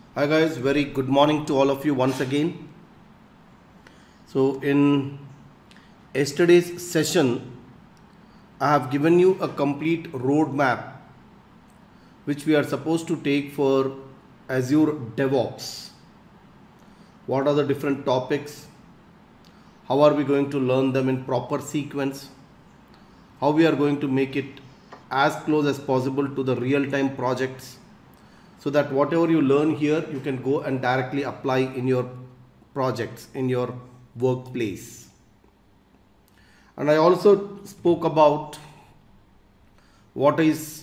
Hi guys, very good morning to all of you once again. So in yesterday's session, I have given you a complete roadmap which we are supposed to take for Azure DevOps. What are the different topics? How are we going to learn them in proper sequence? How we are going to make it as close as possible to the real-time projects, so that whatever you learn here, you can go and directly apply in your projects, in your workplace. And I also spoke about what is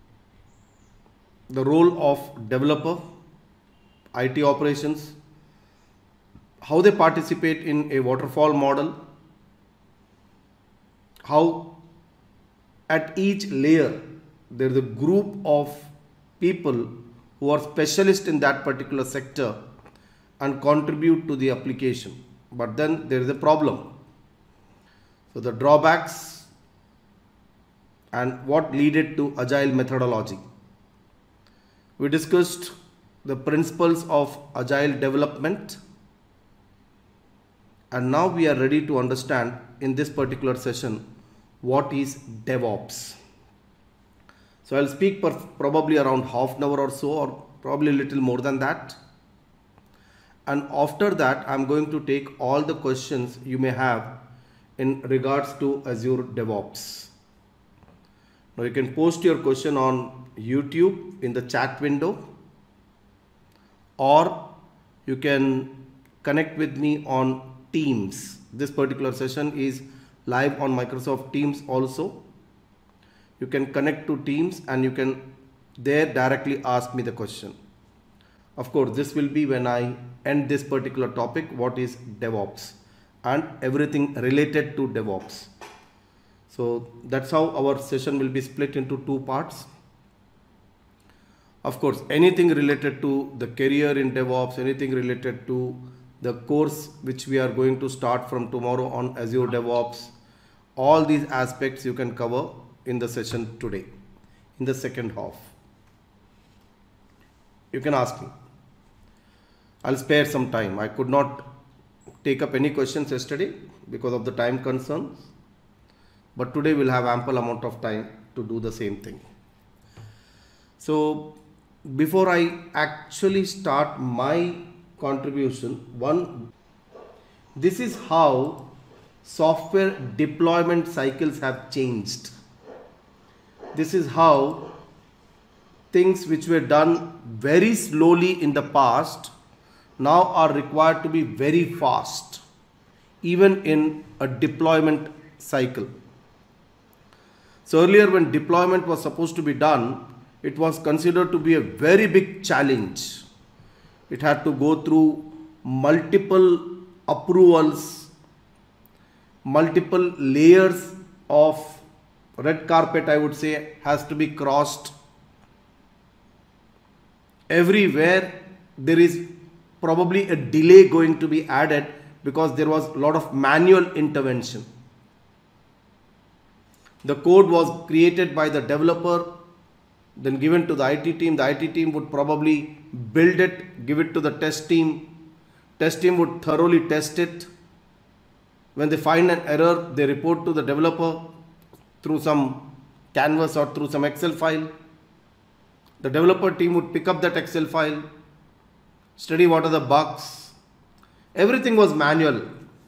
the role of developer, IT operations, how they participate in a waterfall model, how at each layer there is a group of people who are specialists in that particular sector and contribute to the application. But then there is a problem. So the drawbacks and what led to agile methodology. We discussed the principles of agile development, and now we are ready to understand in this particular session what is DevOps. So I'll speak for probably around half an hour or so, or probably a little more than that. And after that, I'm going to take all the questions you may have in regards to Azure DevOps. Now you can post your question on YouTube in the chat window, or you can connect with me on Teams. This particular session is live on Microsoft Teams also. You can connect to Teams and you can there directly ask me the question. Of course, this will be when I end this particular topic, what is DevOps and everything related to DevOps. So that's how our session will be split into two parts. Of course, anything related to the career in DevOps, anything related to the course which we are going to start from tomorrow on Azure DevOps, all these aspects you can cover in the session today, in the second half. You can ask me. I'll spare some time. I could not take up any questions yesterday because of the time concerns, but today we'll have ample amount of time to do the same thing. So before I actually start my contribution, this is how software deployment cycles have changed. This is how things which were done very slowly in the past now are required to be very fast, even in a deployment cycle. So earlier, when deployment was supposed to be done, it was considered to be a very big challenge. It had to go through multiple approvals, multiple layers of red carpet, I would say, has to be crossed. Everywhere there is probably a delay going to be added because there was a lot of manual intervention. The code was created by the developer, then given to the IT team. The IT team would probably build it, give it to the test team. Test team would thoroughly test it. When they find an error, they report to the developer through some canvas or through some Excel file. The developer team would pick up that Excel file, study what are the bugs. Everything was manual.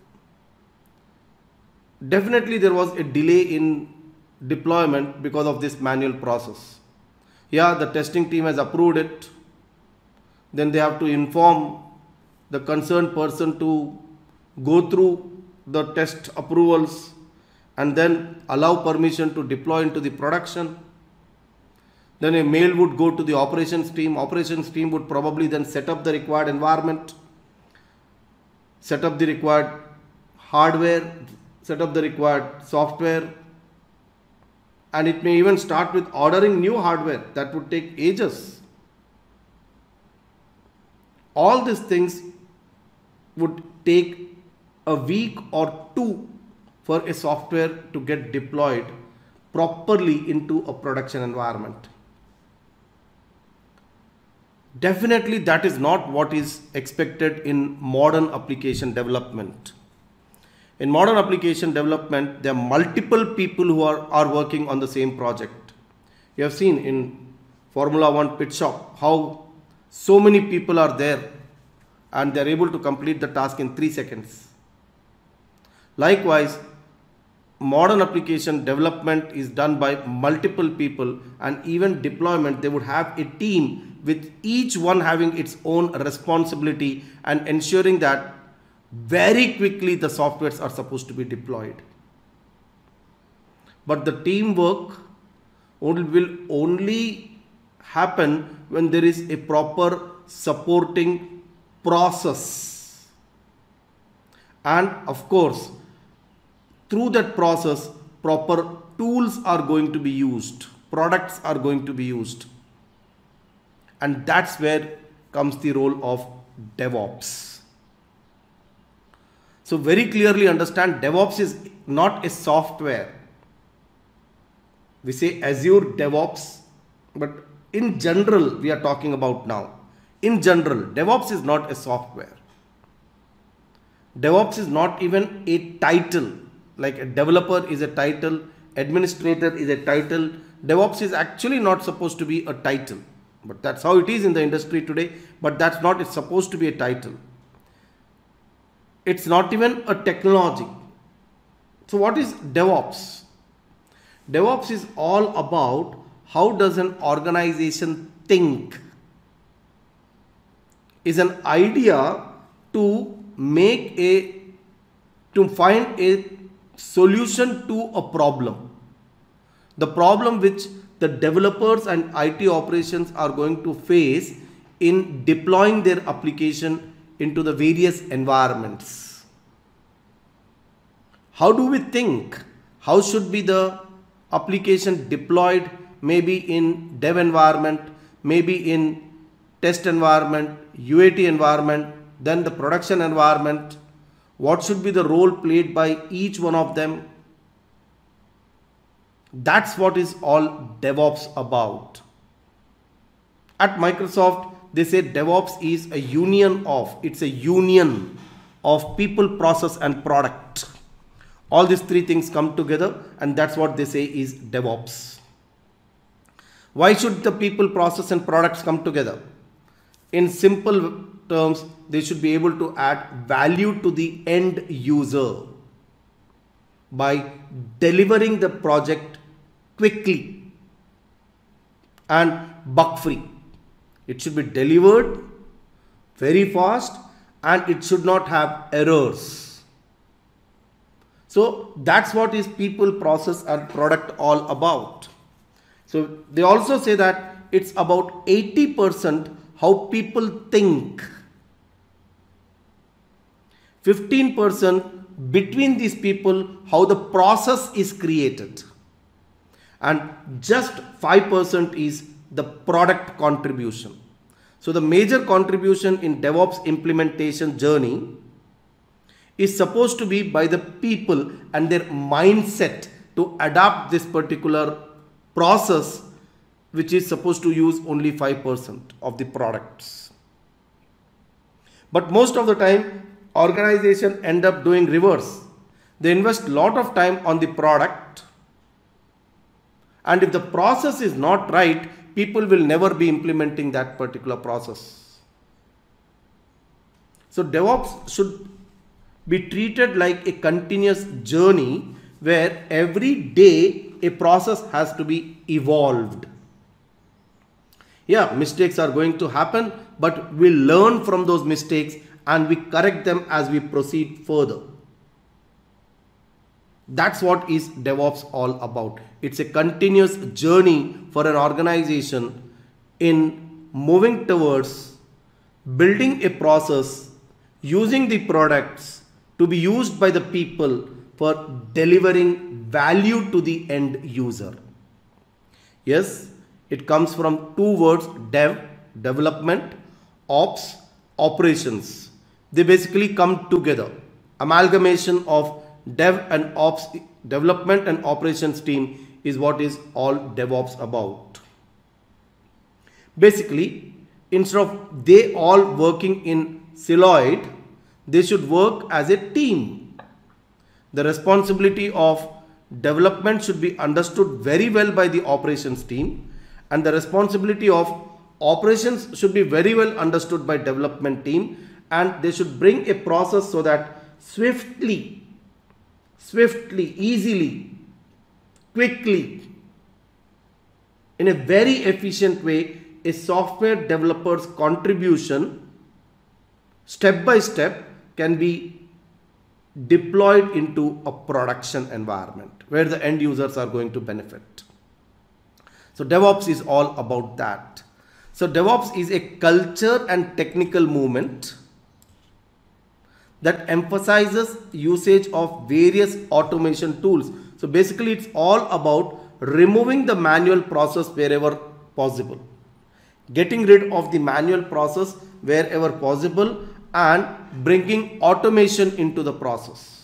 Definitely there was a delay in deployment because of this manual process. Yeah, the testing team has approved it. Then they have to inform the concerned person to go through the test approvals and then allow permission to deploy into the production. Then a mail would go to the operations team. Operations team would probably then set up the required environment, set up the required hardware, set up the required software, and it may even start with ordering new hardware. That would take ages. All these things would take a week or two for a software to get deployed properly into a production environment. Definitely that is not what is expected in modern application development. In modern application development, there are multiple people who are working on the same project. You have seen in Formula 1 pit stop how so many people are there and they are able to complete the task in 3 seconds. Likewise, modern application development is done by multiple people, and even deployment, they would have a team with each one having its own responsibility and ensuring that very quickly the softwares are supposed to be deployed. But the teamwork will only happen when there is a proper supporting process. And of course, through that process, proper tools are going to be used, products are going to be used. And that's where comes the role of DevOps. So very clearly understand, DevOps is not a software. We say Azure DevOps, but in general we are talking about now. In general, DevOps is not a software. DevOps is not even a title. Like a developer is a title, administrator is a title. DevOps is actually not supposed to be a title. But that's how it is in the industry today. But that's not, it's supposed to be a title. It's not even a technology. So what is DevOps? DevOps is all about how does an organization think. Is an idea to find a solution to a problem. The problem which the developers and IT operations are going to face in deploying their application into the various environments. How do we think? How should be the application deployed? Maybe in dev environment, maybe in test environment, UAT environment, then the production environment. What should be the role played by each one of them? That's what is all DevOps about. At Microsoft, they say DevOps is a union of, it's a union of people, process and product. All these three things come together, and that's what they say is DevOps. Why should the people, process and products come together? In simple terms, they should be able to add value to the end user by delivering the project quickly and bug free. It should be delivered very fast and it should not have errors. So that's what is people, process and product all about. So they also say that it's about 80% how people think, 15% between these people how the process is created, and just 5% is the product contribution. So the major contribution in DevOps implementation journey is supposed to be by the people and their mindset to adapt this particular process, which is supposed to use only 5% of the products. But most of the time, organizations end up doing reverse. They invest a lot of time on the product, and if the process is not right, people will never be implementing that particular process. So DevOps should be treated like a continuous journey where every day a process has to be evolved. Yeah, mistakes are going to happen, but we learn from those mistakes and we correct them as we proceed further. That's what is DevOps all about. It's a continuous journey for an organization in moving towards building a process, using the products to be used by the people for delivering value to the end user. Yes, it comes from two words, dev, development, ops, operations. They basically come together. Amalgamation of dev and ops, development and operations team is what is all DevOps about. Basically, instead of they all working in 𝗙𝗁, they should work as a team. The responsibility of development should be understood very well by the operations team, and the responsibility of operations should be very well understood by development team, and they should bring a process so that swiftly, easily, quickly, in a very efficient way, a software developer's contribution step by step can be deployed into a production environment where the end users are going to benefit. So DevOps is all about that. So DevOps is a culture and technical movement that emphasizes usage of various automation tools. So basically it's all about removing the manual process wherever possible, getting rid of the manual process wherever possible, and bringing automation into the process.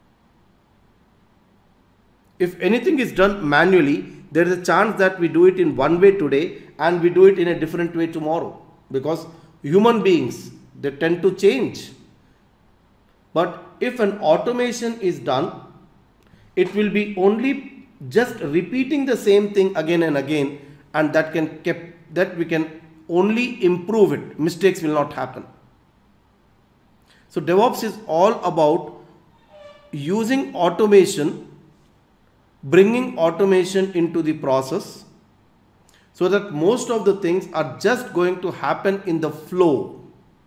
If anything is done manually, there is a chance that we do it in one way today and we do it in a different way tomorrow, because human beings, they tend to change. But if an automation is done, it will be only just repeating the same thing again and again, and that we can only improve it. Mistakes will not happen. So DevOps is all about using automation, bringing automation into the process so that most of the things are just going to happen in the flow.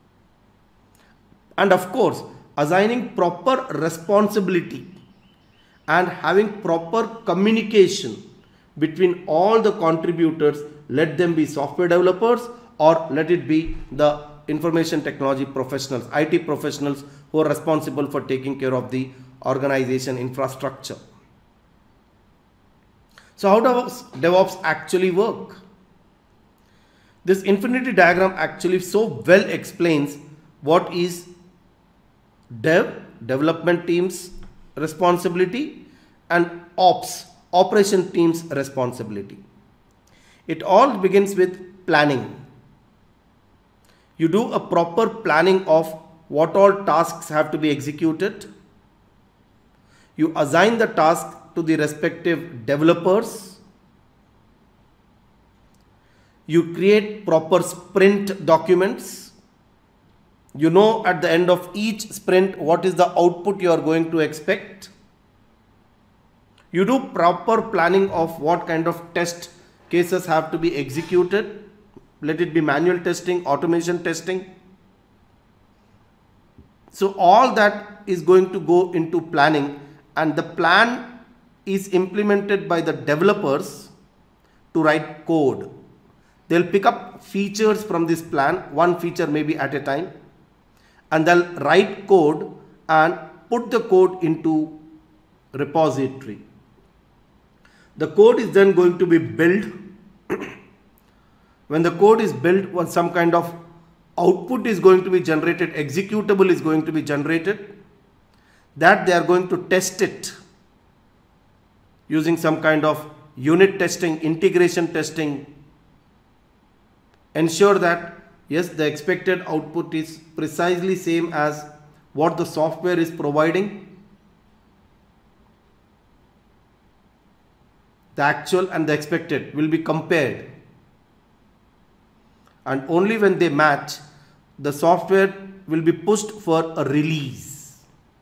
And of course, assigning proper responsibility and having proper communication between all the contributors, let them be software developers or let it be the information technology professionals, IT professionals who are responsible for taking care of the organization infrastructure. So how does DevOps actually work? This infinity diagram actually so well explains what is development team's responsibility, and operation team's responsibility. It all begins with planning. You do a proper planning of what all tasks have to be executed. You assign the task to the respective developers. You create proper sprint documents. You know at the end of each sprint what is the output you are going to expect. You do proper planning of what kind of test cases have to be executed. Let it be manual testing, automation testing. So all that is going to go into planning, and the plan is implemented by the developers to write code. They'll pick up features from this plan, one feature maybe at a time, and they'll write code and put the code into repository. The code is then going to be built. When the code is built, some kind of output is going to be generated, executable is going to be generated, that they are going to test it using some kind of unit testing, integration testing, ensure that yes, the expected output is precisely same as what the software is providing. The actual and the expected will be compared. And only when they match, the software will be pushed for a release.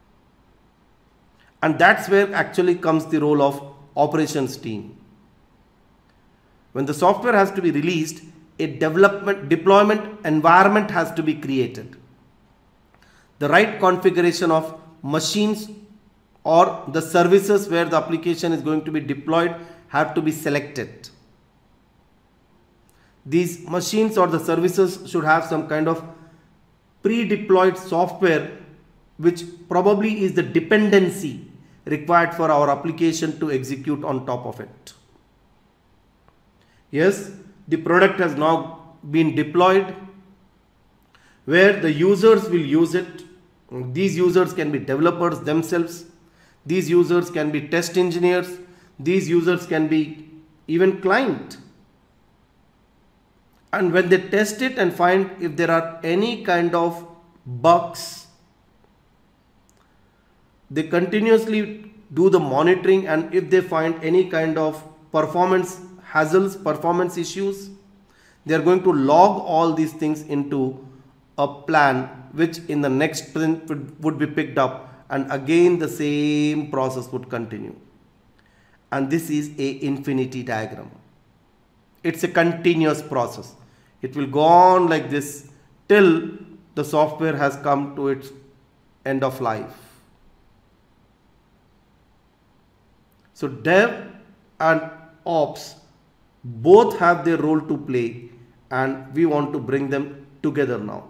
And that's where actually comes the role of operations team. When the software has to be released, a deployment environment has to be created. The right configuration of machines or the services where the application is going to be deployed have to be selected. These machines or the services should have some kind of pre-deployed software which probably is the dependency required for our application to execute on top of it. Yes, the product has now been deployed where the users will use it. These users can be developers themselves. These users can be test engineers. These users can be even client. And when they test it and find if there are any kind of bugs, they continuously do the monitoring, and if they find any kind of performance hassles, performance issues, they are going to log all these things into a plan which in the next sprint would be picked up, and again the same process would continue. And this is a infinity diagram. It's a continuous process. It will go on like this till the software has come to its end of life. So dev and ops both have their role to play, and we want to bring them together now.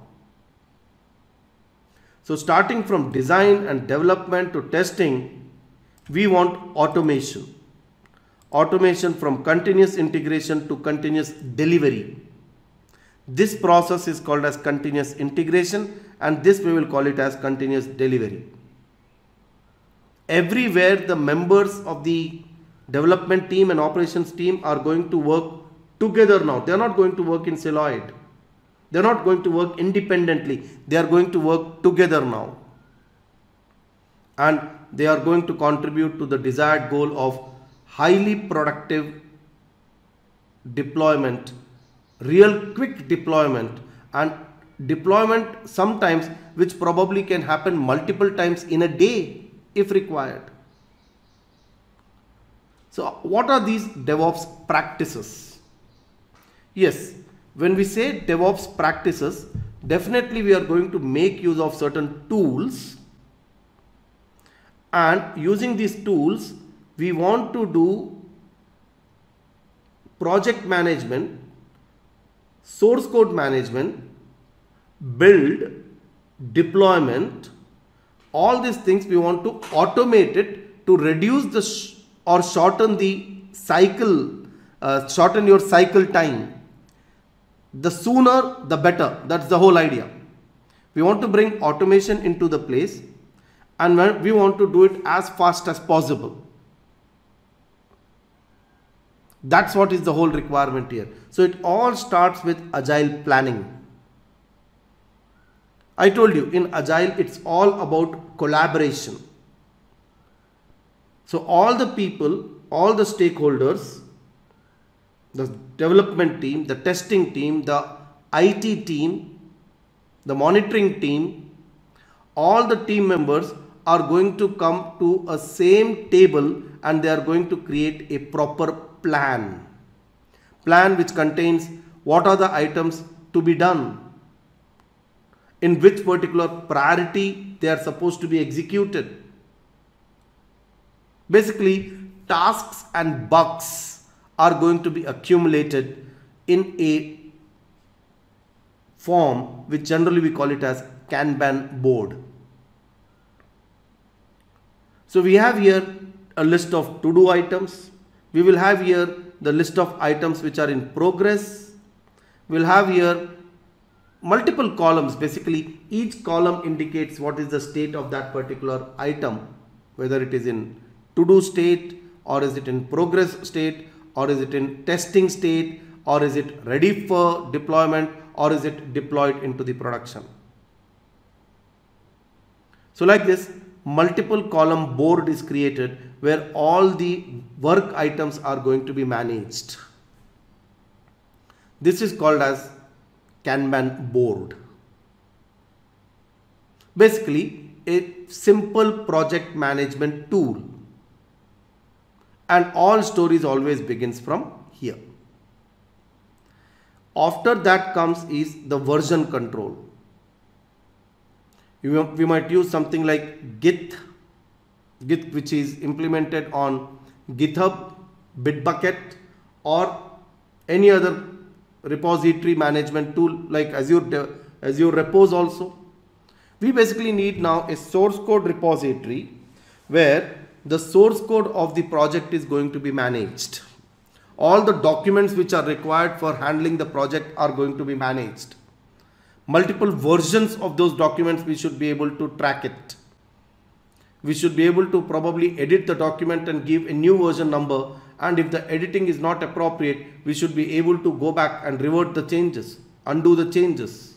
So starting from design and development to testing, we want automation. Automation from continuous integration to continuous delivery. This process is called as continuous integration, and this we will call it as continuous delivery. Everywhere the members of the development team and operations team are going to work together now. They are not going to work in siloed. They are not going to work independently. They are going to work together now. And they are going to contribute to the desired goal of highly productive deployment, real quick deployment, and deployment sometimes which probably can happen multiple times in a day if required. So what are these DevOps practices? Yes, when we say DevOps practices, definitely we are going to make use of certain tools, and using these tools we want to do project management, source code management, build, deployment. All these things we want to automate it to reduce the or shorten the cycle, shorten your cycle time. The sooner the better. That's the whole idea. We want to bring automation into the place, and we want to do it as fast as possible. That's what is the whole requirement here. So it all starts with agile planning. I told you in agile it's all about collaboration. So all the people, all the stakeholders, the development team, the testing team, the IT team, the monitoring team, all the team members are going to come to a same table, and they are going to create a proper plan which contains what are the items to be done, in which particular priority they are supposed to be executed. Basically, tasks and bugs are going to be accumulated in a form which generally we call it as Kanban board. So we have here a list of to-do items. We will have here the list of items which are in progress. We'll have here multiple columns. Basically, each column indicates what is the state of that particular item, whether it is in to-do state, or is it in progress state, or is it in testing state, or is it ready for deployment, or is it deployed into the production. So like this, multiple column board is created where all the work items are going to be managed. This is called as Kanban board. Basically, a simple project management tool, and all stories always begins from here. After that comes is the version control. We might use something like Git which is implemented on GitHub, Bitbucket, or any other repository management tool like Azure Repos also. We basically need now a source code repository where the source code of the project is going to be managed. All the documents which are required for handling the project are going to be managed. Multiple versions of those documents we should be able to track it. We should be able to probably edit the document and give a new version number and if the editing is not appropriate, we should be able to go back and revert the changes, undo the changes.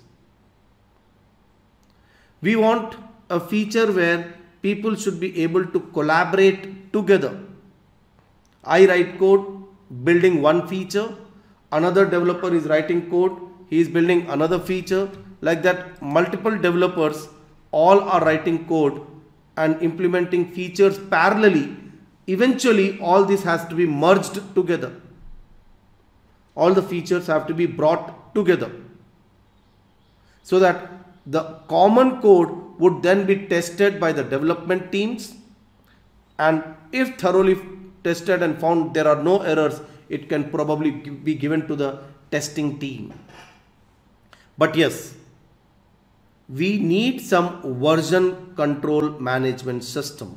We want a feature where people should be able to collaborate together. I write code building one feature, another developer is writing code, he is building another feature. Like that, multiple developers all are writing code and implementing features parallelly. Eventually, all this has to be merged together. All the features have to be brought together so that the common code would then be tested by the development teams, and if thoroughly tested and found there are no errors, it can probably be given to the testing team. But yes, we need some version control management system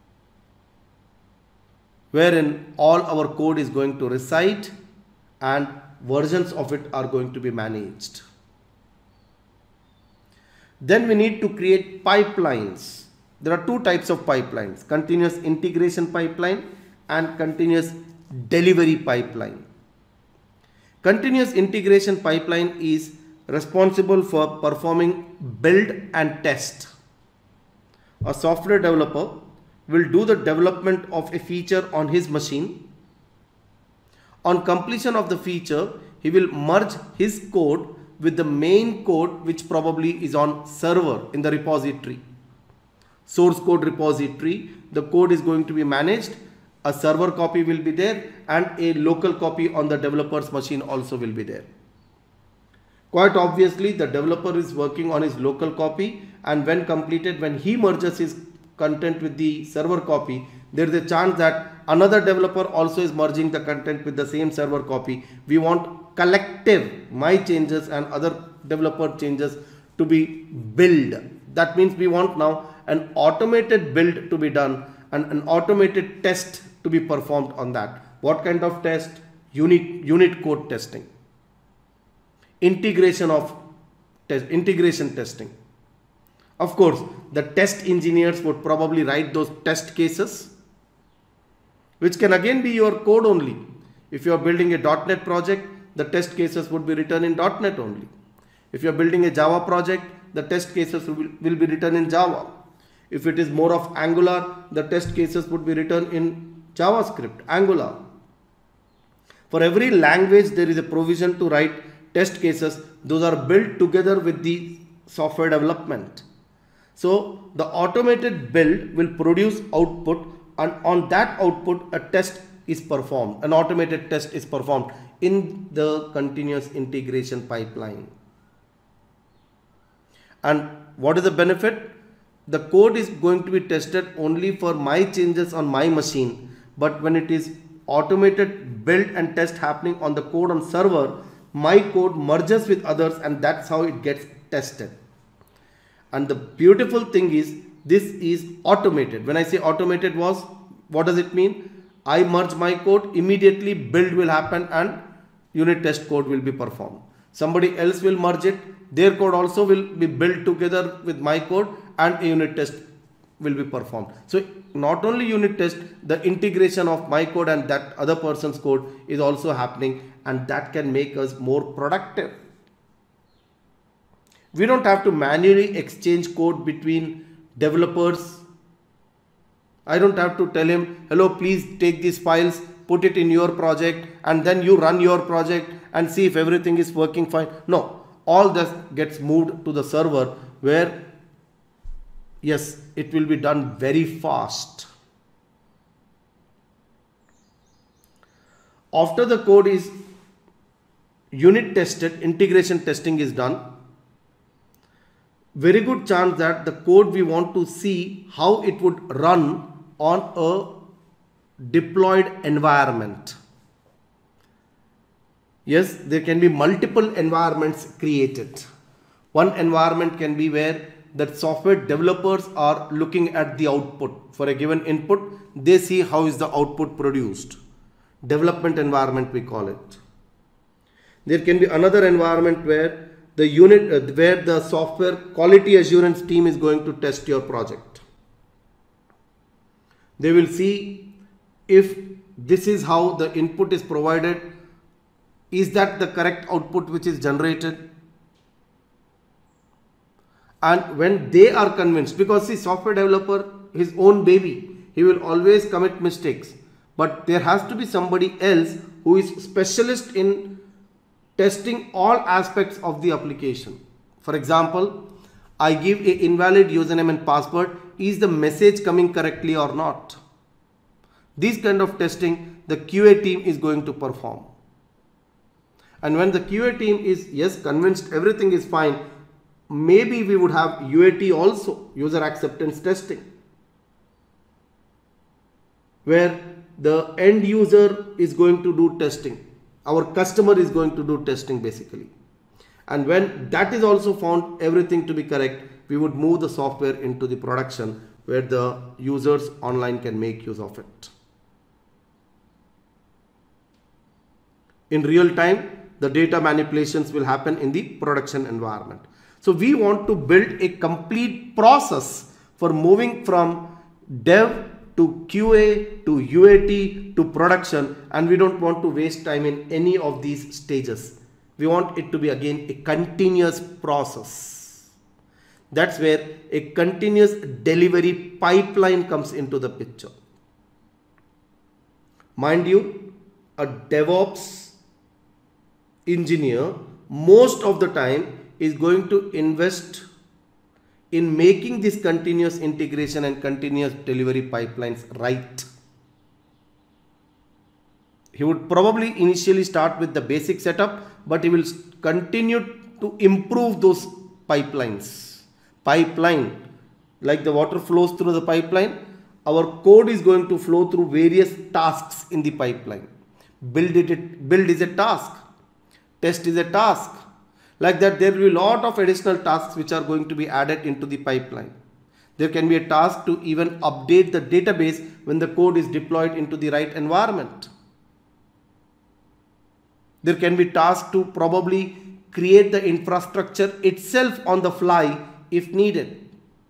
wherein all our code is going to reside and versions of it are going to be managed. Then we need to create pipelines. There are two types of pipelines: continuous integration pipeline and continuous delivery pipeline. Continuous integration pipeline is responsible for performing build and test. A software developer will do the development of a feature on his machine. On completion of the feature, he will merge his code with the main code, which probably is on server in the repository. Source code repository, the code is going to be managed. A server copy will be there and a local copy on the developer's machine also will be there. Quite obviously, the developer is working on his local copy, and when completed, when he merges his content with the server copy, there is a chance that another developer also is merging the content with the same server copy. We want collective, my changes and other developer changes, to be built. That means we want now an automated build to be done and an automated test to be performed on that. What kind of test? Unit code testing. Integration testing. Of course, the test engineers would probably write those test cases, which can again be your code only. If you are building a .NET project, the test cases would be written in .NET only. If you are building a Java project, the test cases will be written in Java. If it is more of Angular, the test cases would be written in JavaScript, Angular. For every language, there is a provision to write test cases. Those are built together with the software development. So the automated build will produce output, and on that output a test is performed. An automated test is performed in the continuous integration pipeline. And what is the benefit? The code is going to be tested only for my changes on my machine, but when it is automated build and test happening on the code on server, my code merges with others and that's how it gets tested. And the beautiful thing is, this is automated. When I say automated, what does it mean? I merge my code, immediately build will happen and unit test code will be performed. Somebody else will merge it, their code also will be built together with my code and a unit test will be performed. So not only unit test, the integration of my code and that other person's code is also happening, and that can make us more productive. We don't have to manually exchange code between developers. I don't have to tell him, hello, please take these files, put it in your project, and then you run your project and see if everything is working fine. No, all this gets moved to the server where, yes, it will be done very fast. After the code is unit tested, integration testing is done. Very good chance that the code we want to see how it would run on a deployed environment. Yes, there can be multiple environments created. One environment can be where the software developers are looking at the output. For a given input, they see how is the output produced. Development environment, we call it. There can be another environment where the software quality assurance team is going to test your project. They will see if This is how the input is provided. Is that the correct output which is generated? And when they are convinced, because see, software developer, his own baby, he will always commit mistakes. But there has to be somebody else who is specialist in testing all aspects of the application. For example, I give an invalid username and password. Is the message coming correctly or not? This kind of testing the QA team is going to perform. And when the QA team is, yes, convinced everything is fine, maybe we would have UAT also, user acceptance testing, where the end user is going to do testing. Our customer is going to do testing basically. And when that is also found everything to be correct, we would move the software into the production where the users online can make use of it. In real time, the data manipulations will happen in the production environment. So we want to build a complete process for moving from dev to QA to UAT to production, and we don't want to waste time in any of these stages. We want it to be again a continuous process. That's where a continuous delivery pipeline comes into the picture. Mind you, a DevOps engineer most of the time is going to invest in making this continuous integration and continuous delivery pipelines right. He would probably initially start with the basic setup, but he will continue to improve those pipelines. Pipeline, like the water flows through the pipeline, our code is going to flow through various tasks in the pipeline. Build is a task. Test is a task. Like that, there will be a lot of additional tasks which are going to be added into the pipeline. There can be a task to even update the database when the code is deployed into the right environment. There can be tasks to probably create the infrastructure itself on the fly if needed.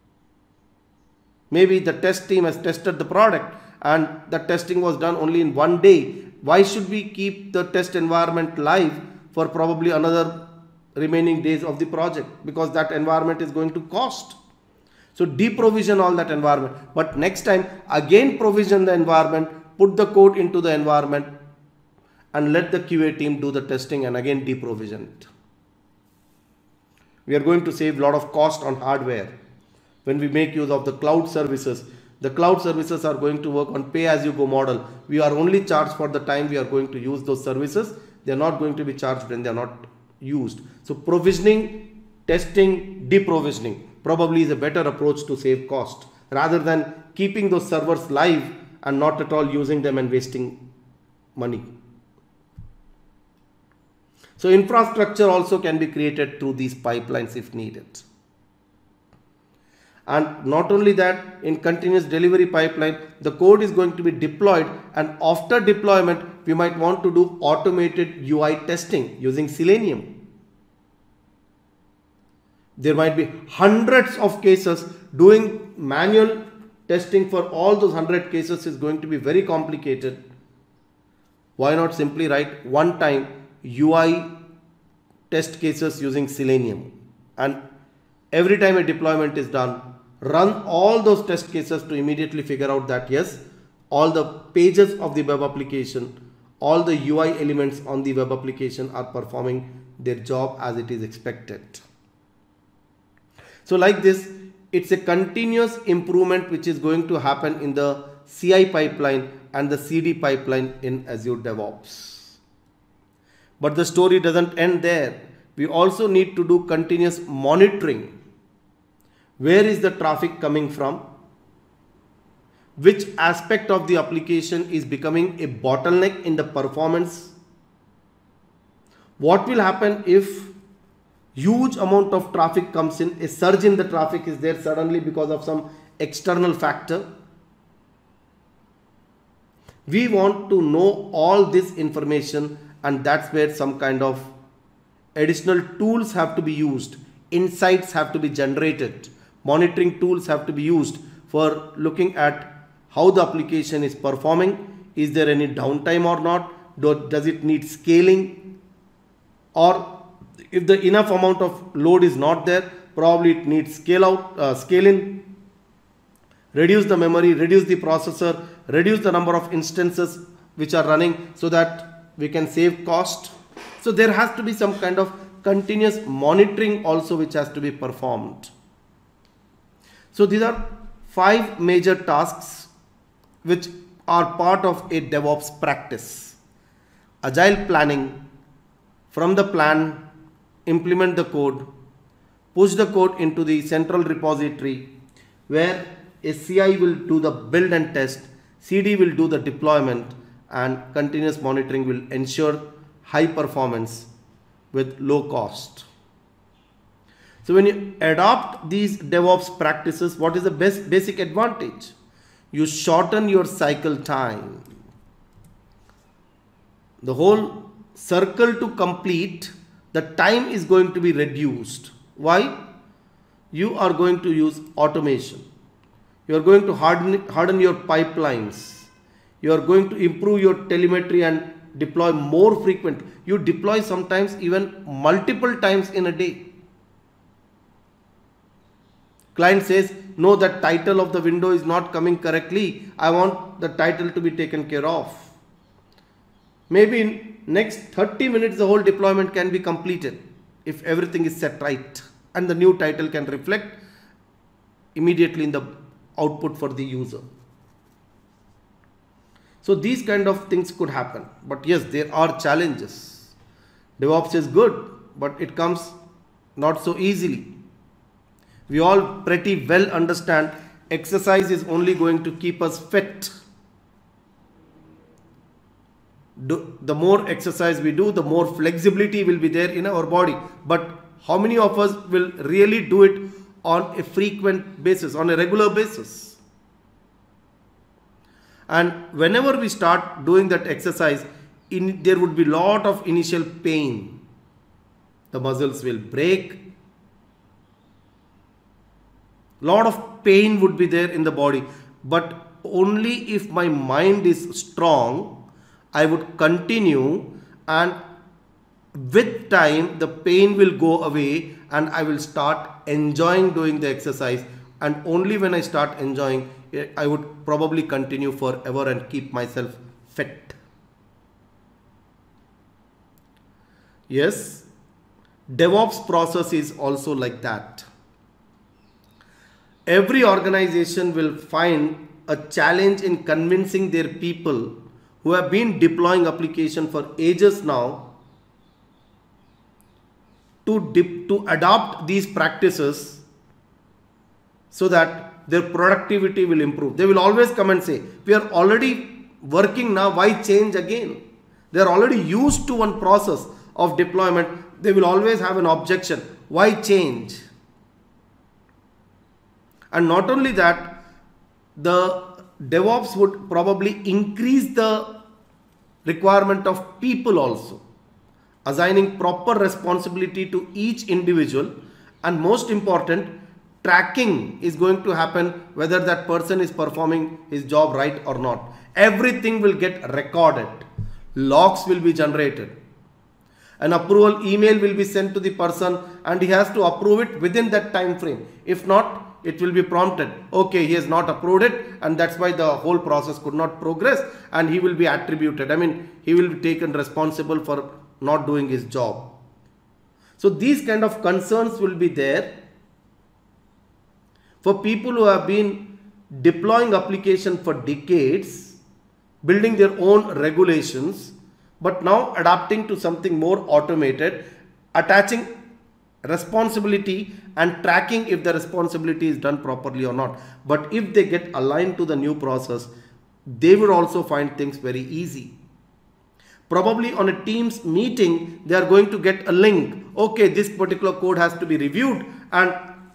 Maybe the test team has tested the product and the testing was done only in one day. Why should we keep the test environment live for probably another remaining days of the project? Because that environment is going to cost. So deprovision all that environment. But next time again provision the environment, put the code into the environment and let the QA team do the testing and again deprovision it. We are going to save a lot of cost on hardware. When we make use of the cloud services, the cloud services are going to work on pay-as-you-go model. We are only charged for the time we are going to use those services. They are not going to be charged when they are not used. So provisioning, testing, deprovisioning probably is a better approach to save cost rather than keeping those servers live and not at all using them and wasting money. So infrastructure also can be created through these pipelines if needed. And not only that, in continuous delivery pipeline, the code is going to be deployed, and after deployment, we might want to do automated UI testing using Selenium. There might be hundreds of cases. Doing manual testing for all those 100 cases is going to be very complicated. Why not simply write one time UI test cases using Selenium, and every time a deployment is done, run all those test cases to immediately figure out that yes, all the pages of the web application, all the UI elements on the web application are performing their job as it is expected. So like this, it's a continuous improvement which is going to happen in the CI pipeline and the CD pipeline in Azure DevOps. But the story doesn't end there. We also need to do continuous monitoring. Where is the traffic coming from? Which aspect of the application is becoming a bottleneck in the performance? What will happen if huge amount of traffic comes in, a surge in the traffic is there suddenly because of some external factor? We want to know all this information, and that's where some kind of additional tools have to be used. Insights have to be generated. Monitoring tools have to be used for looking at how the application is performing. is there any downtime or not? Does it need scaling? Or if the enough amount of load is not there, probably it needs scale in, reduce the memory, reduce the processor, reduce the number of instances which are running so that we can save cost. So there has to be some kind of continuous monitoring also which has to be performed. So these are 5 major tasks which are part of a DevOps practice. Agile planning, from the plan, implement the code, push the code into the central repository where a CI will do the build and test, CD will do the deployment, and continuous monitoring will ensure high performance with low cost. So when you adopt these DevOps practices, what is the basic advantage? You shorten your cycle time. The whole circle to complete, the time is going to be reduced. Why? You are going to use automation. You are going to harden your pipelines. You are going to improve your telemetry and deploy more frequent. You deploy sometimes even multiple times in a day. Client says, no, the title of the window is not coming correctly. I want the title to be taken care of. Maybe in next 30 minutes, the whole deployment can be completed if everything is set right, and the new title can reflect immediately in the output for the user. So these kind of things could happen. But yes, there are challenges. DevOps is good, but it comes not so easily. We all pretty well understand exercise is only going to keep us fit. The more exercise we do, the more flexibility will be there in our body. But how many of us will really do it on a frequent basis, on a regular basis? And whenever we start doing that exercise, there would be a lot of initial pain. The muscles will break. Lot of pain would be there in the body. But only if my mind is strong, I would continue, and with time the pain will go away and I will start enjoying doing the exercise. And only when I start enjoying, I would probably continue forever and keep myself fit. Yes, DevOps process is also like that. Every organization will find a challenge in convincing their people who have been deploying application for ages now to adopt these practices so that their productivity will improve. They will always come and say, we are already working now, why change again? They are already used to one process of deployment. They will always have an objection, why change? And not only that, the DevOps would probably increase the requirement of people also, assigning proper responsibility to each individual, and most important, tracking is going to happen whether that person is performing his job right or not. Everything will get recorded. Logs will be generated. An approval email will be sent to the person and he has to approve it within that time frame. If not, it will be prompted, okay, he has not approved it, and that's why the whole process could not progress, and he will be attributed. I mean, he will be taken responsible for not doing his job. So these kind of concerns will be there for people who have been deploying application for decades, building their own regulations, but now adapting to something more automated, attaching responsibility and tracking if the responsibility is done properly or not. But if they get aligned to the new process, they will also find things very easy. Probably on a Teams meeting, they are going to get a link. Okay, this particular code has to be reviewed, and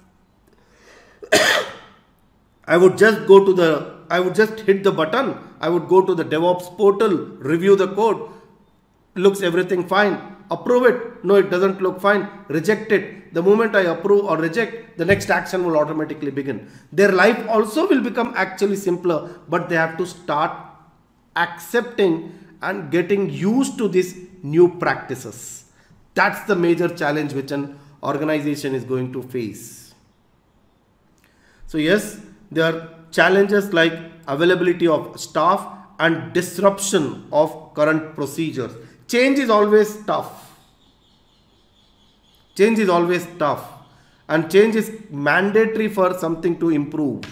I would just hit the button. I would go to the DevOps portal, review the code. Looks everything fine. Approve it. No, it doesn't look fine. Reject it. The moment I approve or reject, the next action will automatically begin. Their life also will become actually simpler, but they have to start accepting and getting used to these new practices. That's the major challenge which an organization is going to face. So yes, there are challenges like availability of staff and disruption of current procedures. Change is always tough. Change is always tough, and change is mandatory for something to improve.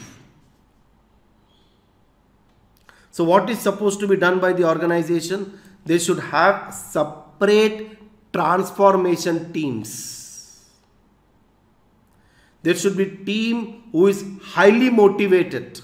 So what is supposed to be done by the organization? They should have separate transformation teams. There should be a team who is highly motivated.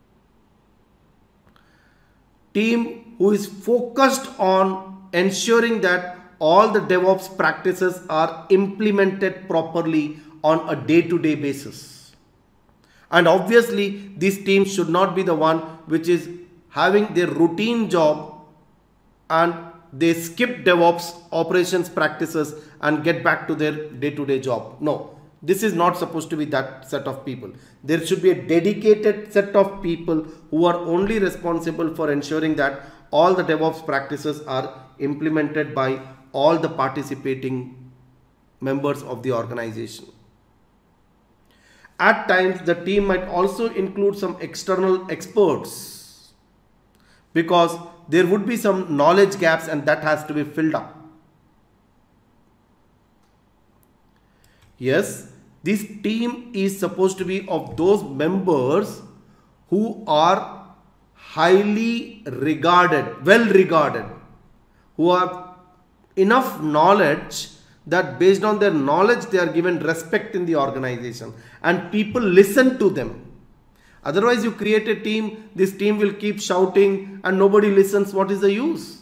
Team who is focused on ensuring that all the DevOps practices are implemented properly on a day-to-day basis. And obviously, this team should not be the one which is having their routine job and they skip DevOps operations practices and get back to their day-to-day job. No, this is not supposed to be that set of people. There should be a dedicated set of people who are only responsible for ensuring that all the DevOps practices are implemented by all the participating members of the organization. At times, the team might also include some external experts, because there would be some knowledge gaps and that has to be filled up. Yes, this team is supposed to be of those members who are highly regarded, well regarded, who have enough knowledge that based on their knowledge they are given respect in the organization and people listen to them. Otherwise, you create a team, this team will keep shouting and nobody listens. What is the use?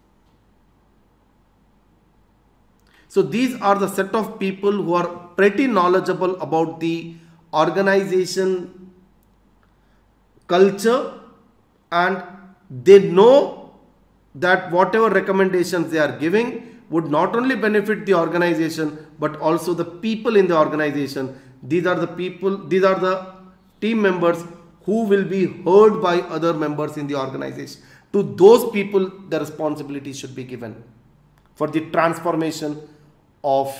So these are the set of people who are pretty knowledgeable about the organization culture, and they know that whatever recommendations they are giving would not only benefit the organization but also the people in the organization. These are the people, these are the team members who will be heard by other members in the organization. To those people, the responsibility should be given for the transformation of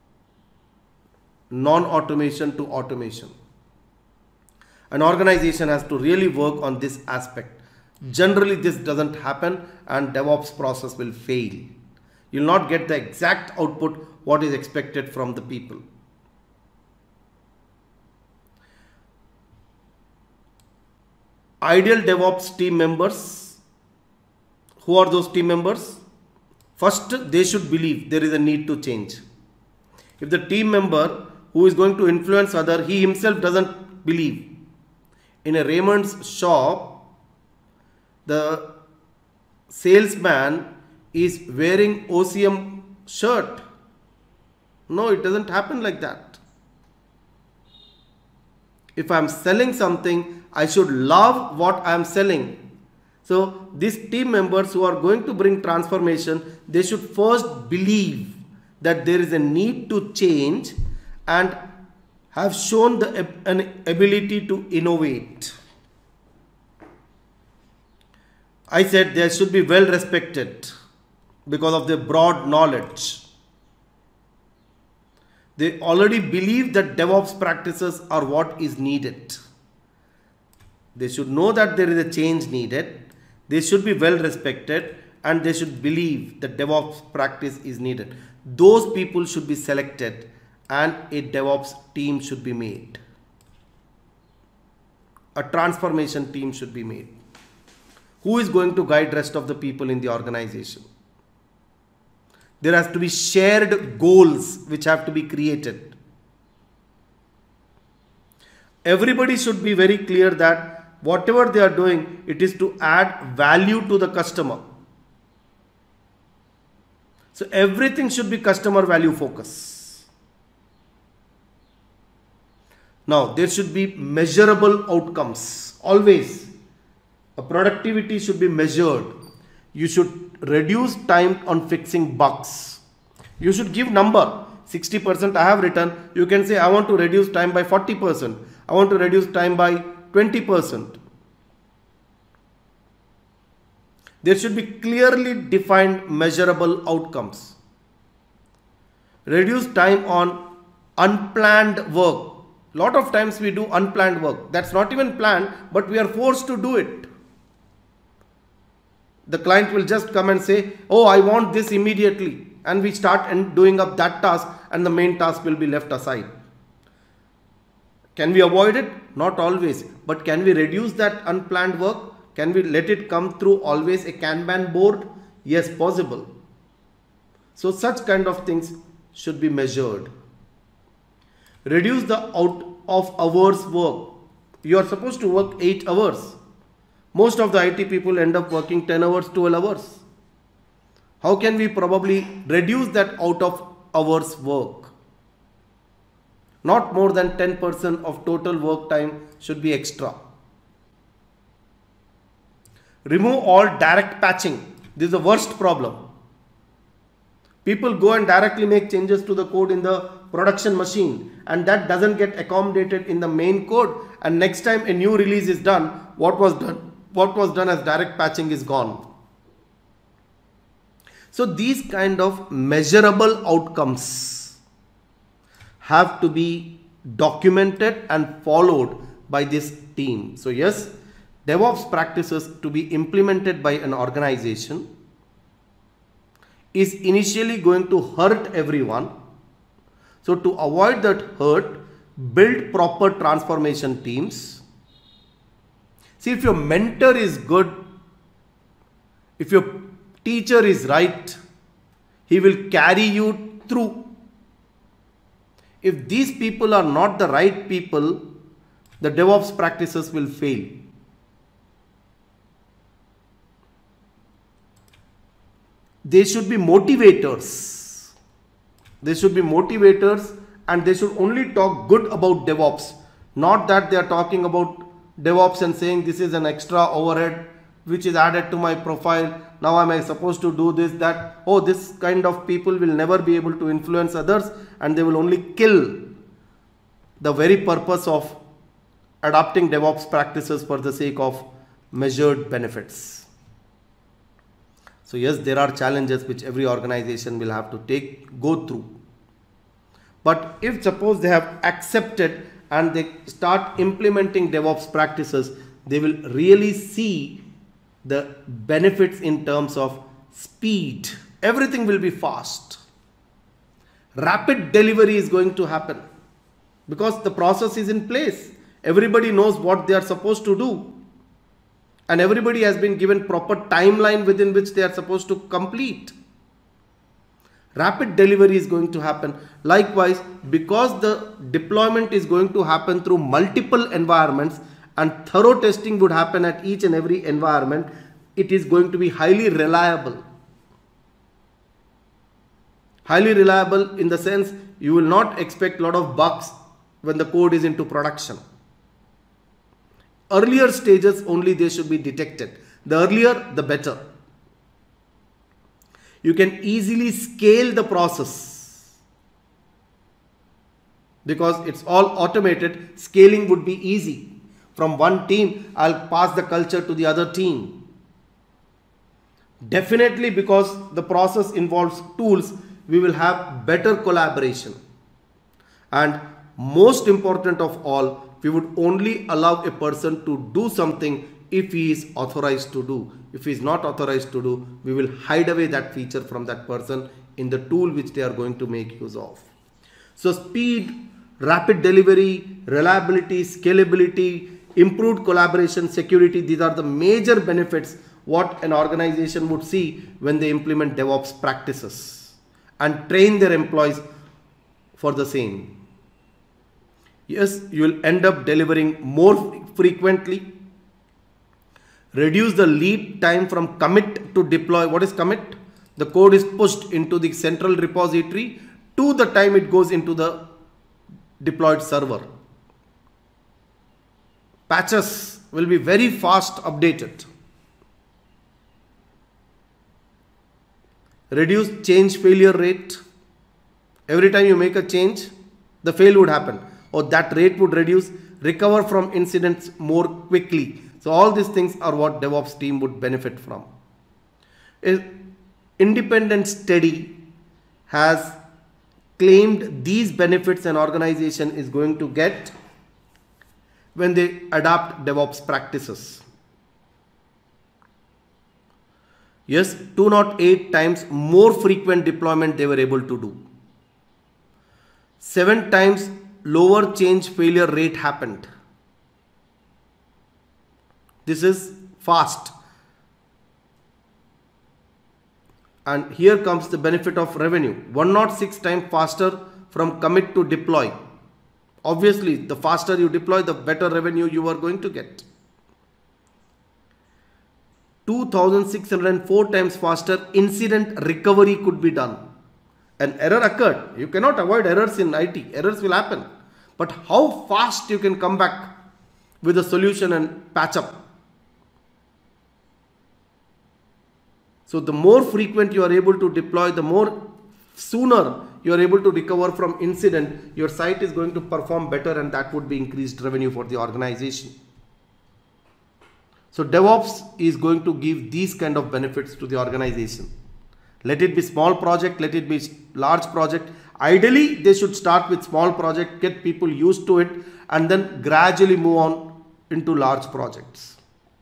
non-automation to automation. An organization has to really work on this aspect. Generally, this doesn't happen and DevOps process will fail. You will not get the exact output what is expected from the people. Ideal DevOps team members. Who are those team members? First, they should believe there is a need to change. If the team member who is going to influence other, he himself doesn't believe. In a Raymond's shop, the salesman is wearing OCM shirt. No, it doesn't happen like that. If I am selling something, I should love what I am selling. So these team members who are going to bring transformation, they should first believe that there is a need to change and have shown an ability to innovate. I said they should be well respected because of their broad knowledge. They already believe that DevOps practices are what is needed. They should know that there is a change needed. They should be well respected and they should believe that DevOps practice is needed. Those people should be selected and a DevOps team should be made. A transformation team should be made. Who is going to guide rest of the people in the organization? There has to be shared goals which have to be created. Everybody should be very clear that whatever they are doing, it is to add value to the customer. So everything should be customer value focus. Now there should be measurable outcomes. Always a productivity should be measured. You should reduce time on fixing bugs. You should give number. 60% I have written. You can say I want to reduce time by 40%. I want to reduce time by 20%. There should be clearly defined measurable outcomes. Reduce time on unplanned work. Lot of times we do unplanned work. That's not even planned, but we are forced to do it. The client will just come and say, oh, I want this immediately. And we start doing up that task, and the main task will be left aside. Can we avoid it? Not always. But can we reduce that unplanned work? Can we let it come through always a Kanban board? Yes, possible. So such kind of things should be measured. Reduce the out of hours work. You are supposed to work 8 hours. Most of the IT people end up working 10 hours, 12 hours. How can we probably reduce that out of hours work? Not more than 10% of total work time should be extra. Remove all direct patching. This is the worst problem. People go and directly make changes to the code in the production machine, and that doesn't get accommodated in the main code, and next time a new release is done, what was done as direct patching is gone. So these kind of measurable outcomes have to be documented and followed by this team. So yes, DevOps practices to be implemented by an organization is initially going to hurt everyone. So to avoid that hurt, build proper transformation teams. See, if your mentor is good, if your teacher is right, he will carry you through. If these people are not the right people, the DevOps practices will fail. They should be motivators. They should be motivators, and they should only talk good about DevOps. Not that they are talking about DevOps and saying this is an extra overhead which is added to my profile. Now am I supposed to do this, that? Oh, this kind of people will never be able to influence others, and they will only kill the very purpose of adopting DevOps practices for the sake of measured benefits. So yes, there are challenges which every organization will have to go through. But if suppose they have accepted and they start implementing DevOps practices, they will really see the benefits in terms of speed. Everything will be fast. Rapid delivery is going to happen because the process is in place. Everybody knows what they are supposed to do. And everybody has been given proper timeline within which they are supposed to complete. Rapid delivery is going to happen. Likewise, because the deployment is going to happen through multiple environments and thorough testing would happen at each and every environment, it is going to be highly reliable. Highly reliable in the sense you will not expect a lot of bugs when the code is into production. Earlier stages only they should be detected. The earlier, the better. You can easily scale the process because it's all automated. Scaling would be easy. From one team, I'll pass the culture to the other team. Definitely, because the process involves tools, we will have better collaboration. And most important of all, we would only allow a person to do something if he is authorized to do. If he is not authorized to do, we will hide away that feature from that person in the tool which they are going to make use of. So speed, rapid delivery, reliability, scalability, improved collaboration, security, these are the major benefits what an organization would see when they implement DevOps practices and train their employees for the same. Yes, you will end up delivering more frequently. Reduce the lead time from commit to deploy. What is commit? The code is pushed into the central repository to the time it goes into the deployed server. Patches will be very fast updated. Reduce change failure rate. Every time you make a change, the fail would happen. Or that rate would reduce, recover from incidents more quickly. So all these things are what DevOps team would benefit from. independent study has claimed these benefits an organization is going to get when they adopt DevOps practices. Yes, 208 times more frequent deployment they were able to do. 7 times lower change failure rate happened. This is fast. And here comes the benefit of revenue. 106 times faster from commit to deploy. Obviously, the faster you deploy, the better revenue you are going to get. 2604 times faster incident recovery could be done. An error occurred. You cannot avoid errors in IT. Errors will happen. But how fast you can come back with a solution and patch up. So the more frequent you are able to deploy, the more sooner you are able to recover from incident, your site is going to perform better, and that would be increased revenue for the organization. So DevOps is going to give these kind of benefits to the organization. Let it be small project, let it be large project. Ideally, they should start with small project, get people used to it, and then gradually move on into large projects.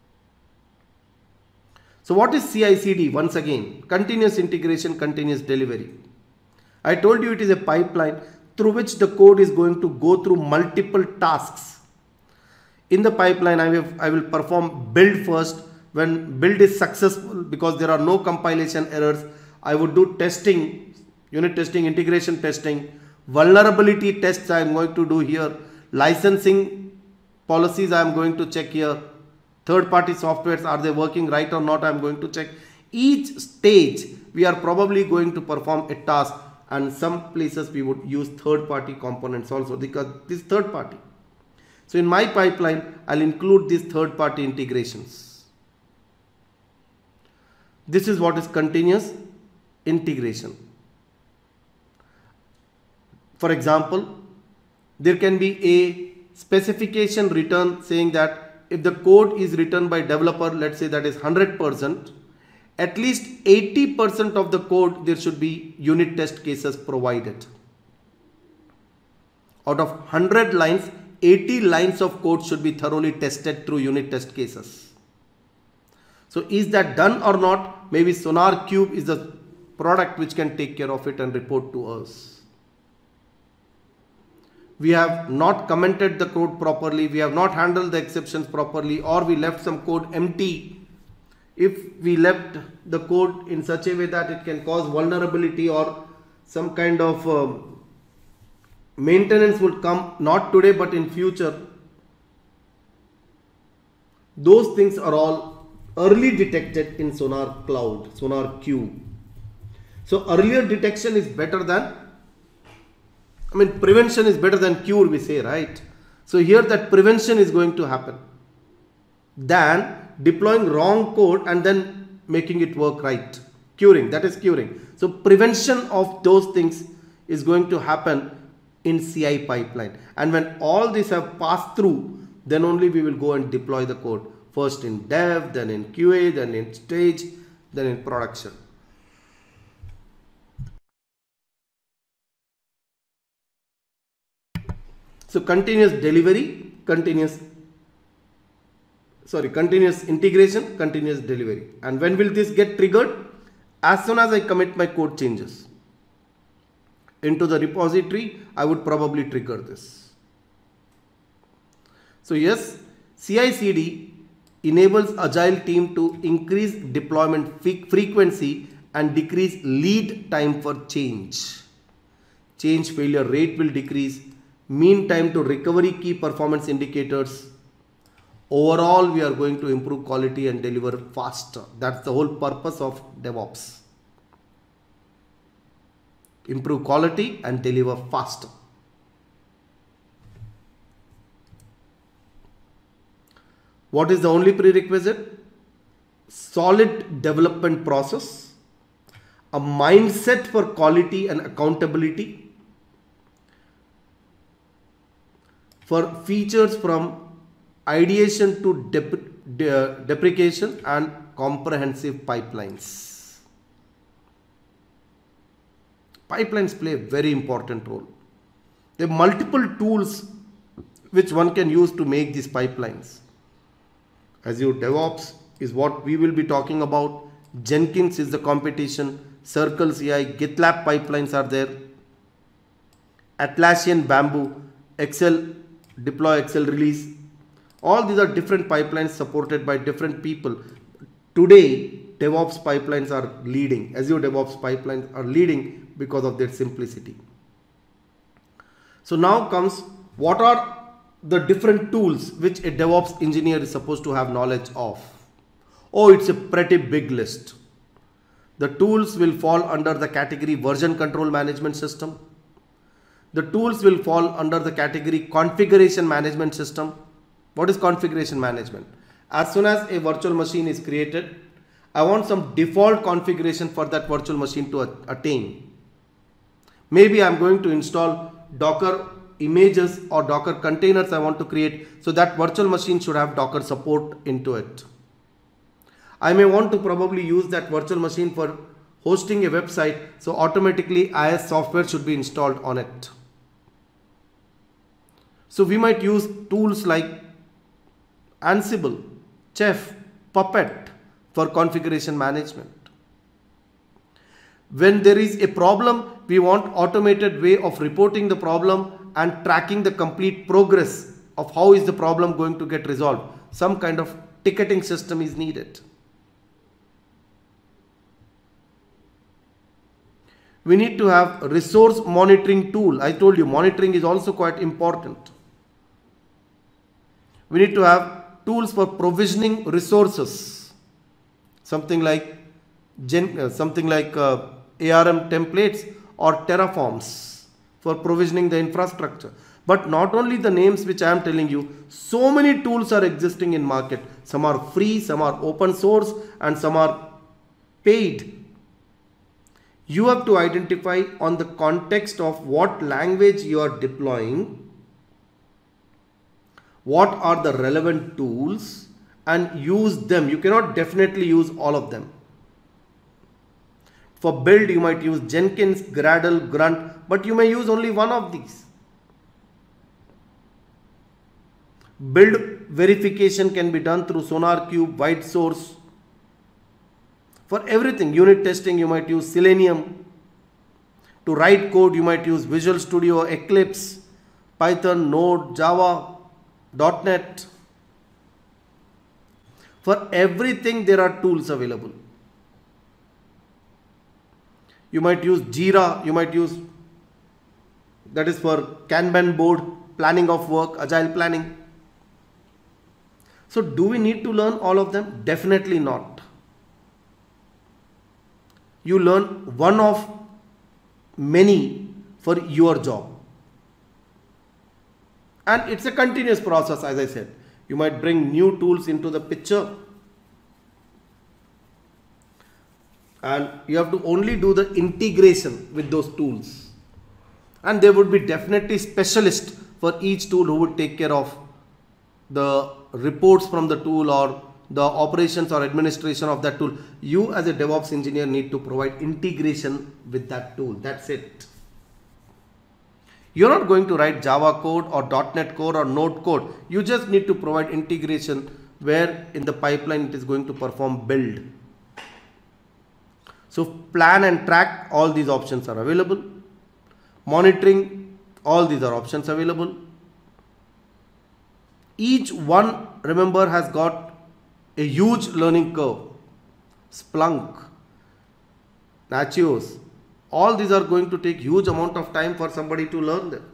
So what is CI/CD? Once again, continuous integration, continuous delivery. I told you it is a pipeline through which the code is going to go through multiple tasks. In the pipeline, I will perform build first. When build is successful, because there are no compilation errors, I would do testing, unit testing, integration testing, vulnerability tests I am going to do here, licensing policies I am going to check here, third-party softwares, are they working right or not, I am going to check. Each stage we are probably going to perform a task, and some places we would use third-party components also, because this is third-party. So in my pipeline, I'll include these third-party integrations. This is what is continuous integration. For example, there can be a specification written saying that if the code is written by developer, let's say that is 100%, at least 80% of the code there should be unit test cases provided. Out of 100 lines, 80 lines of code should be thoroughly tested through unit test cases. So is that done or not? Maybe 𝗙𝗏 is the product which can take care of it and report to us. We have not commented the code properly, we have not handled the exceptions properly, or we left some code empty. If we left the code in such a way that it can cause vulnerability or some kind of maintenance would come, not today but in future, those things are all early detected in Sonar Cloud, Sonar Q. So earlier detection is better than, prevention is better than cure, we say, right? So here that prevention is going to happen than deploying wrong code and then making it work right. Curing, that is curing. So prevention of those things is going to happen in CI pipeline. And when all these have passed through, then only we will go and deploy the code. First in dev, then in QA, then in stage, then in production. So continuous delivery, continuous integration, continuous delivery. And when will this get triggered? As soon as I commit my code changes into the repository, I would probably trigger this. So yes, CI/CD enables agile team to increase deployment frequency and decrease lead time for change. Change failure rate will decrease. Mean time to recovery key performance indicators. Overall, we are going to improve quality and deliver faster. That's the whole purpose of DevOps. Improve quality and deliver faster. What is the only prerequisite? Solid development process, a mindset for quality and accountability, for features from ideation to deprecation and comprehensive pipelines. Pipelines play a very important role. There are multiple tools which one can use to make these pipelines. Azure DevOps is what we will be talking about. Jenkins is the competition. 𝗙𝗏𝗁 GitLab pipelines are there. Atlassian Bamboo, Excel, deploy Excel release. All these are different pipelines supported by different people. Today, DevOps pipelines are leading. Azure DevOps pipelines are leading because of their simplicity. So now comes, what are the different tools which a DevOps engineer is supposed to have knowledge of? Oh, it's a pretty big list. The tools will fall under the category version control management system. The tools will fall under the category configuration management system. What is configuration management? As soon as a virtual machine is created, I want some default configuration for that virtual machine to attain. Maybe I'm going to install Docker images or Docker containers I want to create, so that virtual machine should have Docker support into it. I may want to probably use that virtual machine for hosting a website, so automatically IIS software should be installed on it. So we might use tools like Ansible, Chef, Puppet for configuration management. When there is a problem, we want automated way of reporting the problem and tracking the complete progress of how is the problem going to get resolved. Some kind of ticketing system is needed. We need to have a resource monitoring tool. I told you monitoring is also quite important. We need to have tools for provisioning resources. Something like ARM templates or Terraforms for provisioning the infrastructure. But not only the names which I am telling you, so many tools are existing in market. Some are free, some are open source, and some are paid. You have to identify on the context of what language you are deploying, what are the relevant tools, and use them. You cannot definitely use all of them. For build, you might use Jenkins, Gradle, Grunt, but you may use only one of these. Build verification can be done through SonarQube, White Source. For everything, unit testing, you might use Selenium. To write code, you might use Visual Studio, Eclipse, Python, Node, Java, .NET. For everything, there are tools available. You might use Jira, you might use, that is for Kanban board, planning of work, agile planning. So do we need to learn all of them? Definitely not. You learn one of many for your job. And it's a continuous process, as I said. You might bring new tools into the picture. And you have to only do the integration with those tools. And there would be definitely specialists for each tool who would take care of the reports from the tool or the operations or administration of that tool. You as a DevOps engineer need to provide integration with that tool. That's it. You're not going to write Java code or .NET code or Node code. You just need to provide integration where in the pipeline it is going to perform build. So plan and track, all these options are available. Monitoring, all these are options available. Each one, remember, has got a huge learning curve. Splunk, Nachios, all these are going to take huge amount of time for somebody to learn them.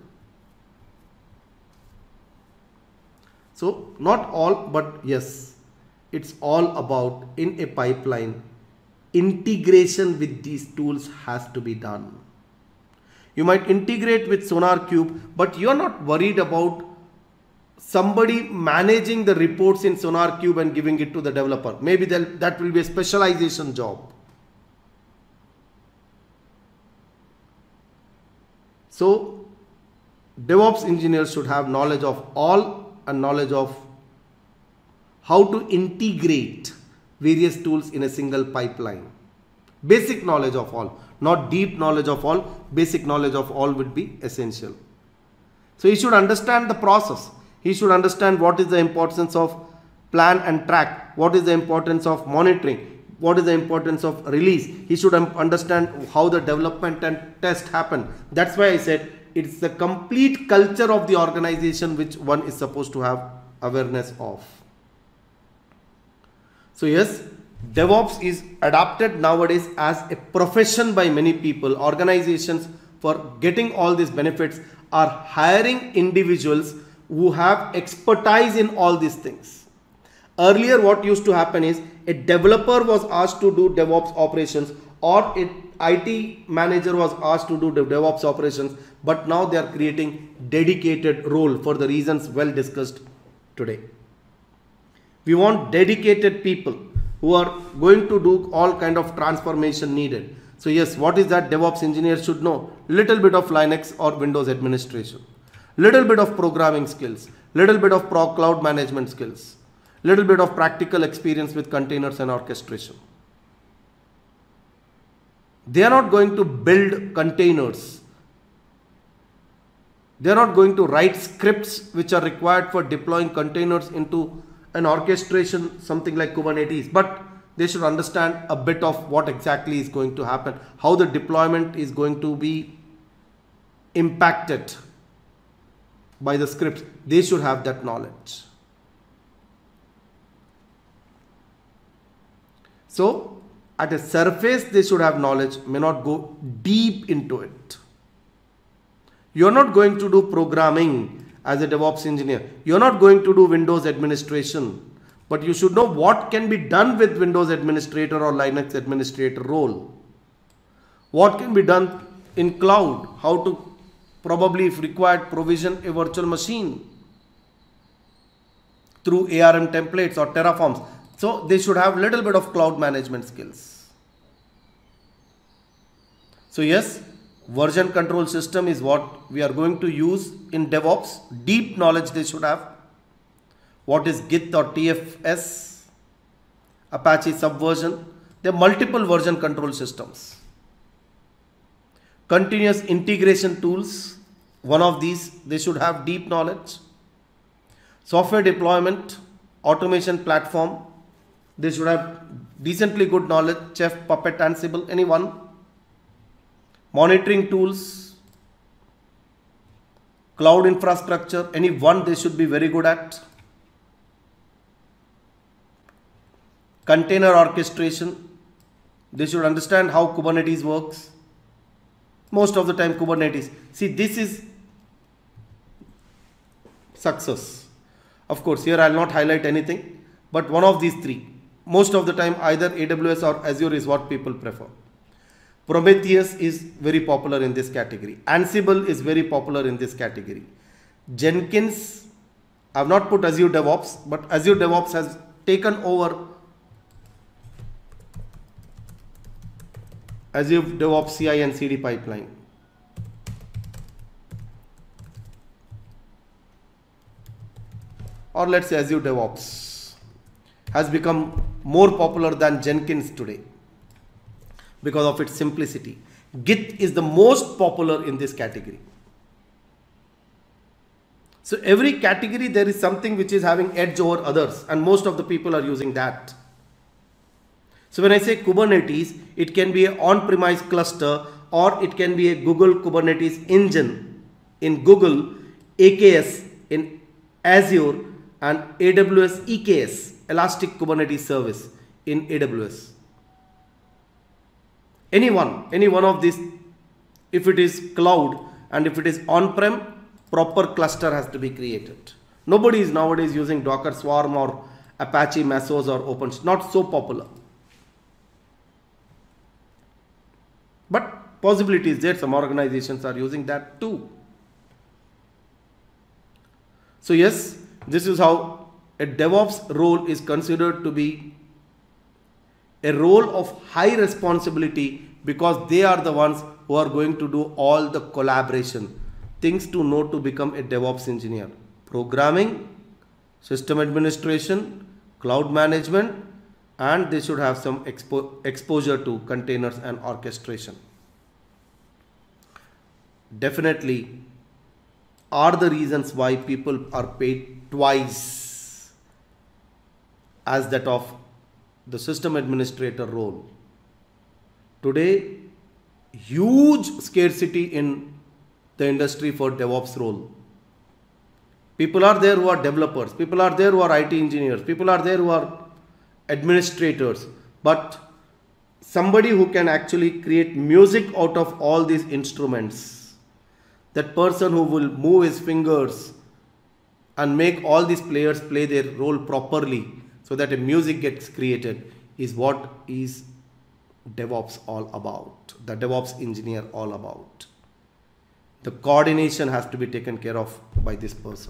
So not all, but yes, it's all about in a pipeline. Integration with these tools has to be done. You might integrate with SonarQube, but you're not worried about somebody managing the reports in SonarQube and giving it to the developer. Maybe that will be a specialization job. So DevOps engineers should have knowledge of all and knowledge of how to integrate various tools in a single pipeline. Basic knowledge of all. Not deep knowledge of all, basic knowledge of all would be essential. So he should understand the process. He should understand what is the importance of plan and track, what is the importance of monitoring, what is the importance of release. He should understand how the development and test happen. That's why I said it's the complete culture of the organization which one is supposed to have awareness of. So yes, DevOps is adopted nowadays as a profession by many people. Organizations, for getting all these benefits, are hiring individuals who have expertise in all these things. Earlier what used to happen is a developer was asked to do DevOps operations, or an IT manager was asked to do the DevOps operations, but now they are creating dedicated role for the reasons well discussed today. We want dedicated people who are going to do all kind of transformation needed. So yes, what is that DevOps engineer should know? Little bit of Linux or Windows administration, little bit of programming skills, little bit of cloud management skills, little bit of practical experience with containers and orchestration. They are not going to build containers. They are not going to write scripts which are required for deploying containers into an orchestration, something like Kubernetes, but they should understand a bit of what exactly is going to happen, how the deployment is going to be impacted by the scripts. They should have that knowledge. So at a surface they should have knowledge, may not go deep into it. You are not going to do programming as a DevOps engineer. You are not going to do Windows administration, but you should know what can be done with Windows administrator or Linux administrator role. What can be done in cloud, how to probably, if required, provision a virtual machine through ARM templates or Terraforms. So they should have little bit of cloud management skills. So yes, version control system is what we are going to use in DevOps. Deep knowledge they should have. What is Git or TFS, Apache Subversion? There are multiple version control systems. Continuous integration tools, one of these they should have deep knowledge. Software deployment, automation platform, they should have decently good knowledge. Chef, Puppet, Ansible, anyone. Monitoring tools, cloud infrastructure, any one they should be very good at. Container orchestration, they should understand how Kubernetes works. Most of the time Kubernetes. See, this is success. Of course, here I will not highlight anything, but one of these three. Most of the time either AWS or Azure is what people prefer. Prometheus is very popular in this category. Ansible is very popular in this category. Jenkins, I have not put Azure DevOps, but Azure DevOps has taken over Azure DevOps CI and CD pipeline. Or let's say Azure DevOps has become more popular than Jenkins today because of its simplicity. Git is the most popular in this category. So every category there is something which is having edge over others, and most of the people are using that. So when I say Kubernetes, it can be an on-premise cluster, or it can be a Google Kubernetes engine in Google, AKS in Azure, and AWS EKS, Elastic Kubernetes Service in AWS. Any one of these, if it is cloud and if it is on-prem, proper cluster has to be created. Nobody is nowadays using Docker Swarm or Apache Mesos or OpenShift, not so popular. But possibility is there, some organizations are using that too. So yes, this is how a DevOps role is considered to be a role of high responsibility, because they are the ones who are going to do all the collaboration, things to know to become a DevOps engineer: programming, system administration, cloud management, and they should have some exposure to containers and orchestration. definitely are the reasons why people are paid twice as that of the system administrator role. Today, huge scarcity in the industry for DevOps role. People are there who are developers, people are there who are IT engineers, people are there who are administrators, but somebody who can actually create music out of all these instruments, that person who will move his fingers and make all these players play their role properly so that a music gets created, is what is DevOps all about, the DevOps engineer all about. The coordination has to be taken care of by this person.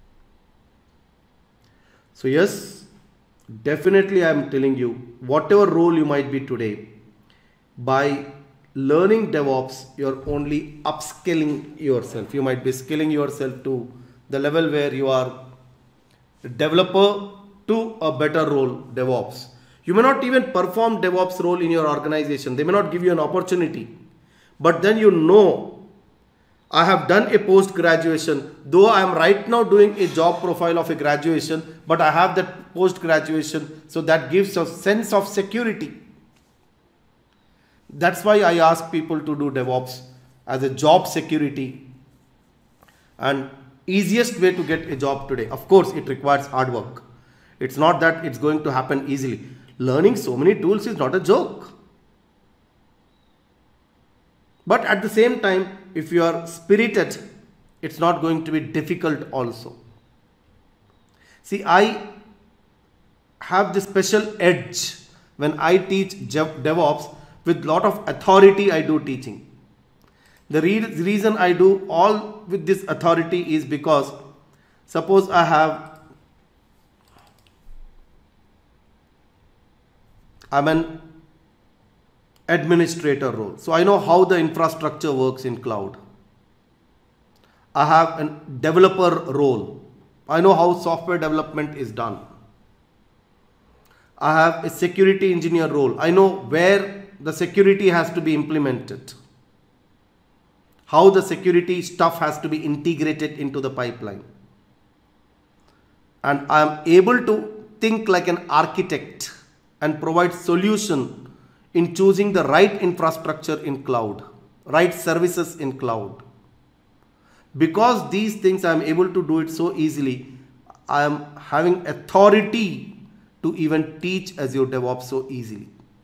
So yes, definitely I am telling you, whatever role you might be today, by learning DevOps, you're only upskilling yourself. You might be skilling yourself to the level where you are a developer to a better role, DevOps. You may not even perform DevOps role in your organization. They may not give you an opportunity. But then you know, I have done a post-graduation, though I am right now doing a job profile of a graduation, but I have that post-graduation, so that gives a sense of security. That's why I ask people to do DevOps as a job security and easiest way to get a job today. Of course, it requires hard work. It's not that it's going to happen easily. Learning so many tools is not a joke. But at the same time, if you are spirited, it's not going to be difficult also. See, I have this special edge when I teach DevOps. With lot of authority I do teaching. The reason I do all with this authority is because suppose I'm an administrator role. So I know how the infrastructure works in cloud. I have a developer role. I know how software development is done. I have a security engineer role. I know where the security has to be implemented, how the security stuff has to be integrated into the pipeline. And I am able to think like an architect and provide solution in choosing the right infrastructure in cloud, right services in cloud. Because these things I am able to do it so easily, I am having authority to even teach Azure DevOps so easily.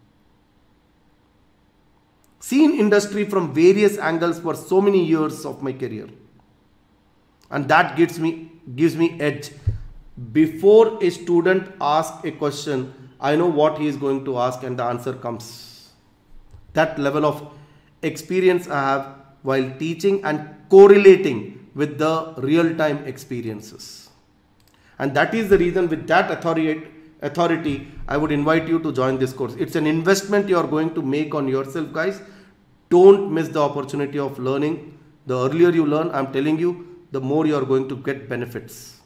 Seen industry from various angles for so many years of my career, and that gives me edge. Before a student asks a question, I know what he is going to ask and the answer comes. That level of experience I have while teaching and correlating with the real-time experiences. And that is the reason, with that authority, I would invite you to join this course. It's an investment you are going to make on yourself, guys. Don't miss the opportunity of learning. The earlier you learn, I'm telling you, the more you are going to get benefits.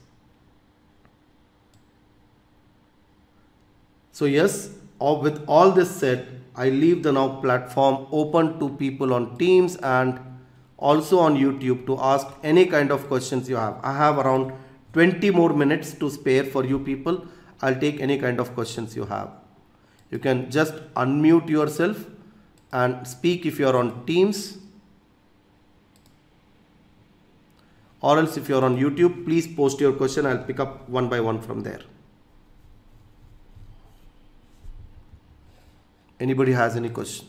So yes, with all this said, I leave the now platform open to people on Teams and also on YouTube to ask any kind of questions you have. I have around 20 more minutes to spare for you people. I'll take any kind of questions you have. You can just unmute yourself and speak if you are on Teams, or else if you are on YouTube, please post your question. I'll pick up one by one from there. Anybody has any question?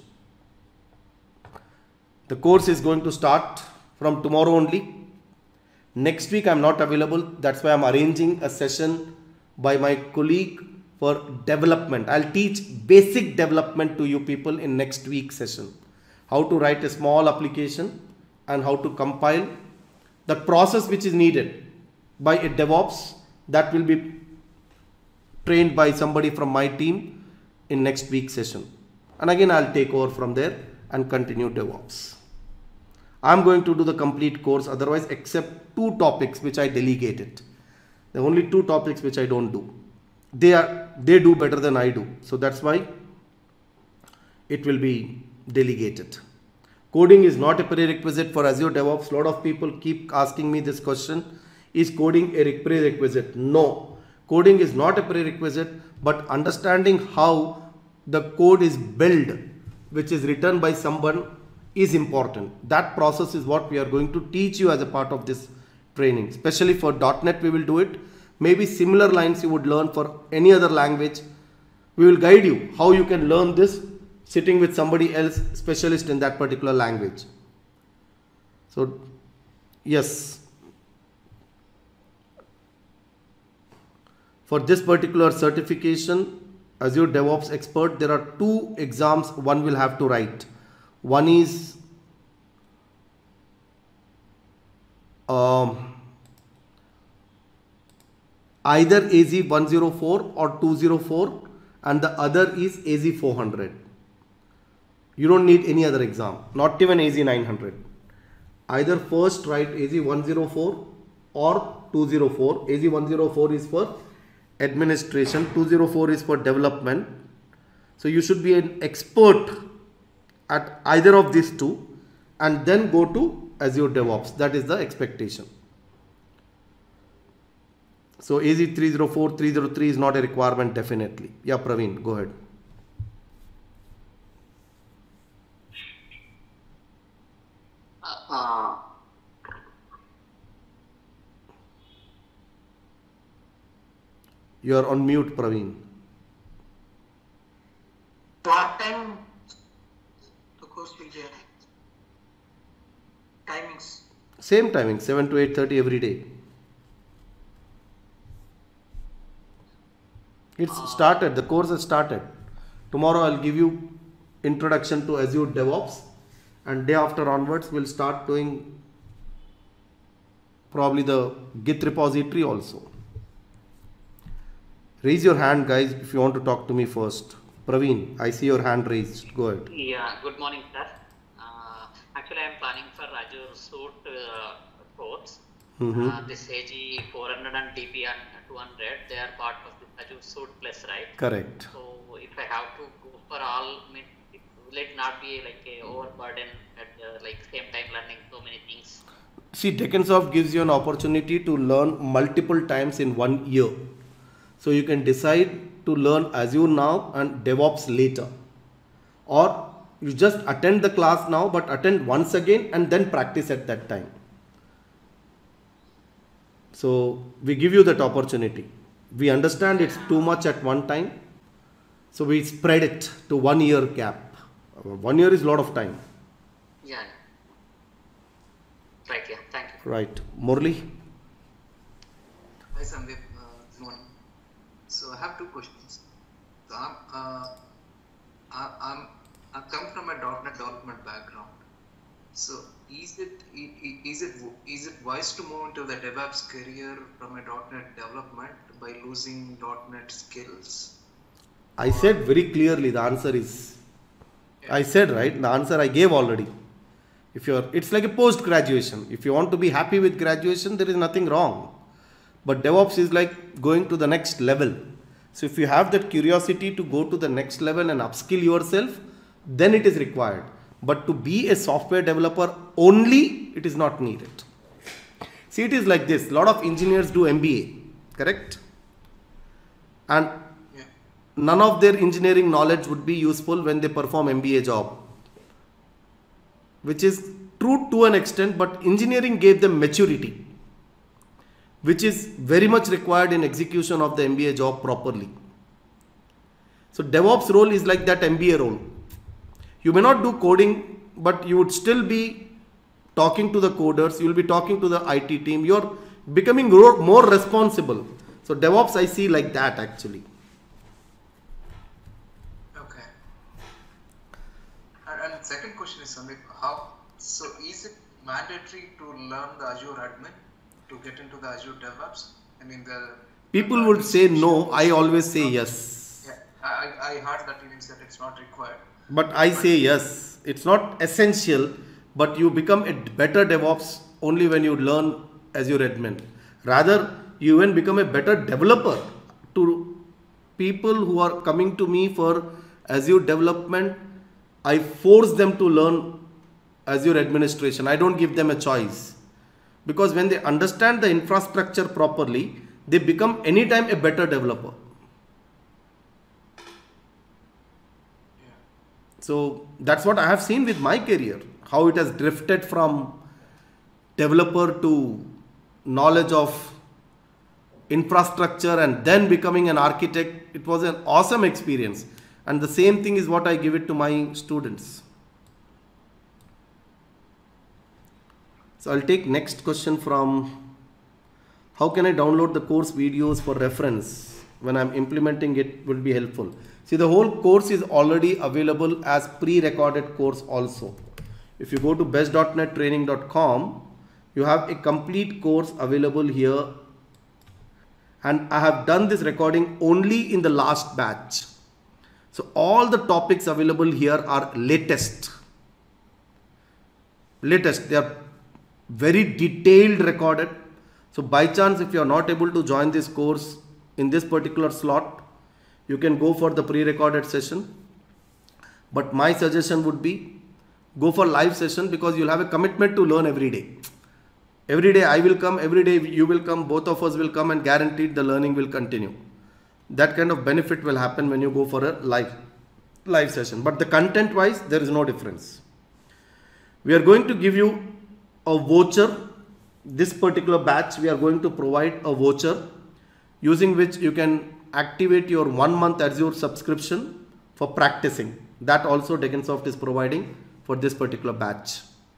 The course is going to start from tomorrow only. Next week I'm not available. That's why I'm arranging a session by my colleague for development. I'll teach basic development to you people in next week's session. How to write a small application and how to compile. The process which is needed by a DevOps, that will be trained by somebody from my team in next week's session. And again, I'll take over from there and continue DevOps. I'm going to do the complete course otherwise, except 2 topics which I delegated. There are only 2 topics which I don't do. They do better than I do. So that's why it will be delegated. Coding is not a prerequisite for Azure DevOps. A lot of people keep asking me this question. Is coding a prerequisite? No. Coding is not a prerequisite, but understanding how the code is built, which is written by someone, is important. That process is what we are going to teach you as a part of this training. Especially for .NET we will do it. Maybe similar lines you would learn for any other language. We will guide you how you can learn this sitting with somebody else specialist in that particular language. So yes, for this particular certification, Azure DevOps Expert, there are 2 exams one will have to write. One is either AZ104 or 204, and the other is AZ400. You don't need any other exam, not even AZ900. Either first write AZ104 or 204. AZ104 is for administration, 204 is for development. So you should be an expert at either of these 2 and then go to Azure DevOps. That is the expectation. So AZ304, 303 is not a requirement definitely. Yeah, Praveen, go ahead. You are on mute, Praveen. What time the course will be? Timings? Same timing, 7 to 8:30 every day. It's started, the course has started. Tomorrow I'll give you introduction to Azure DevOps, and day after onwards we'll start doing probably the Git repository also. Raise your hand, guys, if you want to talk to me first. Praveen, I see your hand raised. Go ahead. Yeah, good morning, sir. Actually, I am planning for Azure Suite course. This 𝗁𝗶400 and DB and 200, they are part of the Azure Suite Plus, right? Correct. So, if I have to go for all, will it not be like a overburden at like same time learning so many things? See, Deckensoft gives you an opportunity to learn multiple times in 1 year. So you can decide to learn Azure now and DevOps later. Or you just attend the class now, but attend once again and then practice at that time. So we give you that opportunity. We understand it's too much at one time. So we spread it to 1 year gap. 1 year is a lot of time. Yeah. Right, yeah. Thank you. Right. Murli? Hi, Sandeep. Good morning. So I have 2 questions. So I come from a .NET development background. So is it wise to move into the DevOps career from a .NET development by losing .NET skills? I said very clearly the answer is, I said, right, the answer I gave already. It's like a post graduation. If you want to be happy with graduation, there is nothing wrong. But DevOps is like going to the next level. So if you have that curiosity to go to the next level and upskill yourself, then it is required. But to be a software developer only, it is not needed. See, it is like this. A lot of engineers do MBA, correct? And none of their engineering knowledge would be useful when they perform MBA job. Which is true to an extent, but engineering gave them maturity, which is very much required in execution of the MBA job properly. So DevOps role is like that MBA role. You may not do coding, but you would still be talking to the coders, you will be talking to the IT team, you are becoming more responsible. So DevOps I see like that actually. Okay. And second question is, Sandeep, so is it mandatory to learn the Azure admin to get into the Azure DevOps? I mean, people would say no, I always say yes. Yeah, I heard that you said it's not required. But I say yes, it's not essential, but you become a better DevOps only when you learn Azure admin. Rather, you even become a better developer. To people who are coming to me for Azure development, I force them to learn Azure administration. I don't give them a choice, because when they understand the infrastructure properly, they become anytime a better developer. So that's what I have seen with my career, how it has drifted from developer to knowledge of infrastructure and then becoming an architect. It was an awesome experience, and the same thing is what I give it to my students. So I'll take next question from, how can I download the course videos for reference when I'm implementing it will be helpful. See, the whole course is already available as pre-recorded course also. If you go to best.nettraining.com, you have a complete course available here, and I have done this recording only in the last batch. So all the topics available here are latest. They are very detailed recorded. So by chance, if you are not able to join this course in this particular slot, you can go for the pre-recorded session. But my suggestion would be go for live session, because you'll have a commitment to learn every day. Every day I will come, every day you will come, both of us will come, and guaranteed the learning will continue. That kind of benefit will happen when you go for a live session. But the content wise, there is no difference. We are going to give you a voucher. This particular batch, we are going to provide a voucher using which you can activate your 1 month Azure subscription for practicing. That also Degensoft is providing for this particular batch.